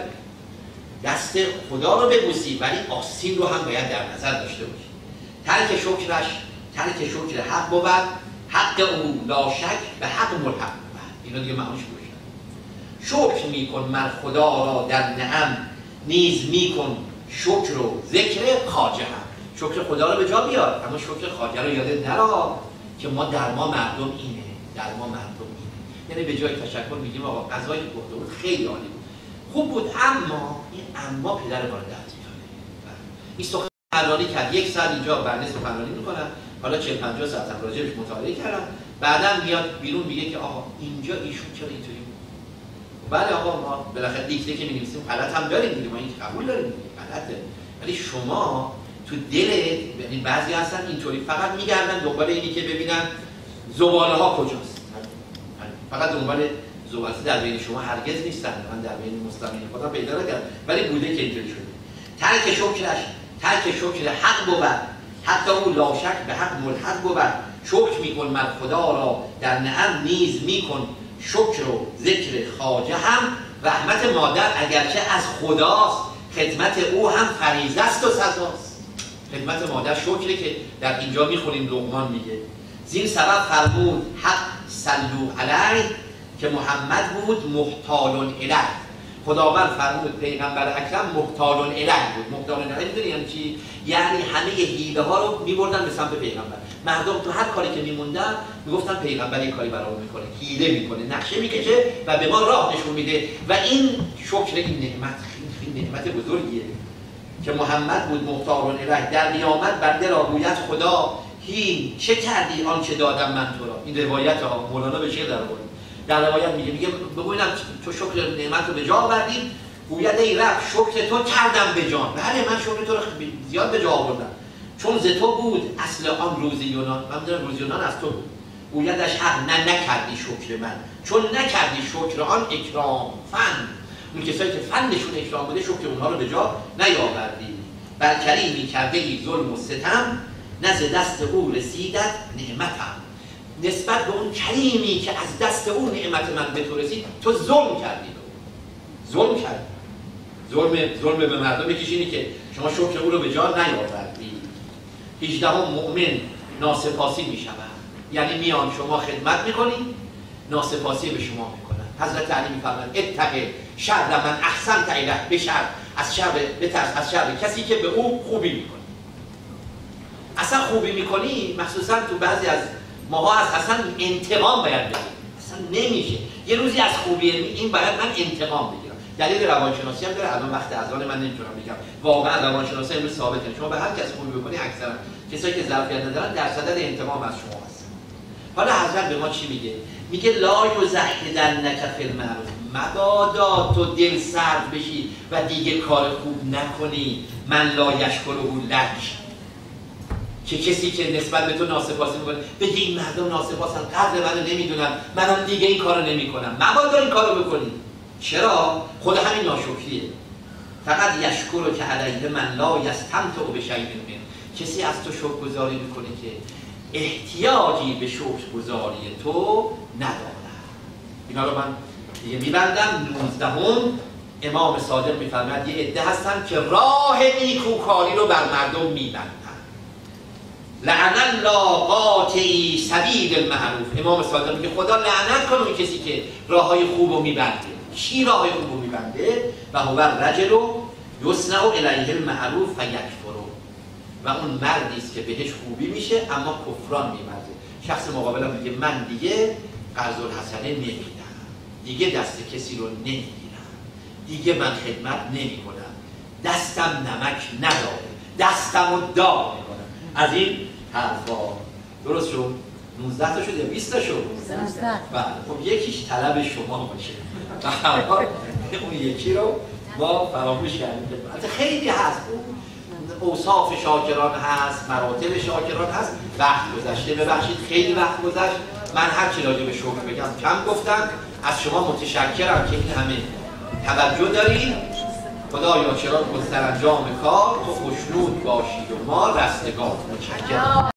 دست خدا رو ببوسی، ولی آستین رو هم باید در نظر داشته باشی. ترک شکرش ترک شکر حق بود، حق او لا شک به حق ملحق بود. اینا دیگه معنیش روشن. شکر میکن مر خدا را در نعم، نیز میکن شکر و ذکر خواجه هم. شکر خدا رو به جا بیار، اما شکر خواجه رو یادت نرا که ما در ما مردم اینه، در ما مردم اینه. یعنی به جای تشکر میگیم آقا غذایی که گفته بود خیلی عالی بود، خوب بود، اما این اما پدر ما رو درد میاره. این سخنرانی کرد، یک ساعت اینجا بنده سخنرانی میکنم، حالا چهل پنجاه ساعت هم راجعش مطالعه کردم، بعداً میاد بیرون میگه که آقا اینجا ایشون چرا اینطوری بود؟ بله آقا ما بالاخره دیکته که می‌نویسیم غلط هم داریم دیگه، ما این قبول داریم دیگه غلطه، ولی شما تو دلت، یعنی بعضی هستن اینطوری فقط میگردن دنبال اینی که ببینن زباله ها کجاست، فقط دنبال زباله. در بین شما هرگز نیستن، من در بین مستمعین خودم پیدا نکردم، ولی بوده که اینطوری شده. ترک شکرش ترک شکر حق بود، حتی او لا شک به حق ملحق بود. شکر میکن مر خدا را در نعم، نیز میکن شکر و ذکر خواجه هم. رحمت مادر اگرچه از خداست، خدمت او هم فریضه است و سزاست. خدمت مادر شکره که در اینجا میخونیم لقمان میگه زین سبب فرمود حق صلو علیه، که محمد بود محتال الیه. خداوند فرمود پیغمبر اکرم محتال الیه بود. محتال الیه میدونی یعنی چی؟ یعنی همه حیله ها رو میبردن به سمت پیغمبر. مردم تو هر کاری که میموندن میگفتن پیغمبر این کاری برامون میکنه، حیله میکنه، نقشه میکشه و به ما راه نشون میده. و این شکر این نعمت، این نعمت بزرگیه که محمد بود محتال الیه. در قیامت بنده را گوید خدا هین چه کردی آنچه دادم من تو را. این روایت ها مولانا به شعر در آورد. در روایت میگه میگه ببینم تو شکر نعمت رو به جا آوردی، گوید ای رب شکر تو کردم به جان. بله من شکر تو رو زیاد به جا آوردم، چون ز تو بود اصل آن روز یونان. من میدونم روز یونان از تو بود. گویدش حق نه نکردی شکر من، چون نکردی شکر آن اکرام فن. اون کسایی که فنشون اکرام بوده شکر اونها رو به جا نیاوردی. بر کریمی کرده ای ظلم و ستم، نه ز دست او رسیدت نعمتم. نسبت به اون کریمی که از دست اون نعمت من به تو رسید تو ظلم کردی. ظلم کردی. ظلم ظلم به مردم یکیش اینه که شما شکر او رو به جا نیاوردی. هجدهم مؤمن ناسپاسی می شود، یعنی میان شما خدمت میکنید ناسپاسی به شما میکنن. حضرت علی میفرماید اتق شر من احسنت الیه، به شر از شر بترس از شر کسی که به او خوبی میکنه. اصلا خوبی میکنی مخصوصا تو بعضی از ماها از اصلا انتقام باید بگیریم، اصلا نمیشه. یه روزی از خوبی این باید من انتقام بگیرم. دلیل روانشناسی هم داره. الان وقت اذان من نمیتونم بگم، واقعا روانشناسی امروز ثابته شما به هر کس خوبی بکنی اکثرا کسایی که ظرفیت ندارن در صدد انتقام از شما هستن. حالا حضرت به ما چی میگه؟ میگه لا یزهدنک فی المعروف، مبادا تو دل سرد بشی و دیگه کار خوب نکنی. من لا یشکره لک، که کسی که نسبت به تو ناسپاسی میکنه بگی این مردم ناسپاسن، قدر منو نمیدونن، منم دیگه این کارو نمیکنم. مبادا این کارو بکنی. چرا؟ خود همین ناشکریه. فقط یشکر که علیه من لا یستمتع بشیء منه. کسی از تو شکرگزاری میکنه که احتیاجی به شکرگزاری تو نداره. اینا رو من دیگه میبندم. نوزدهم امام صادق میفرماید یه عده هستن که راه نیکوکاری رو بر مردم میبندن. لعن الله قاطعی سبیل المعروف. امام صادق میگه خدا لعنت کنه اون کسی که راههای خوبو میبنده. کی راههای خوبو میبنده؟ و هو الرجل یصنع الیه المعروف فیکفر. و اون مردی است که بهش خوبی میشه اما کفران میبنده. شخص مقابلم میگه من دیگه قرض الحسنه نمیدم، دیگه دست کسی رو نمیگیرم، دیگه من خدمت نمیکنم، دستم نمک نداره، دستمو داغ میکنم. از این حرفا درست شد؟ نوزده تا شد یا بیست تا شد؟ بله. خب یکیش طلب شما باشه. اون یکی رو ما فراموش کردیم. البته خیلی هست، اوصاف شاکران هست، مراتب شاکران هست. وقت گذشته، ببخشید خیلی وقت گذشت. من هر چی راجع به شکر بگم کم گفتم. از شما متشکرم که این همه توجه دارید. خدایا چرا گستر انجام کار تو خوشنود باشید و ما رستگار. متشکرم.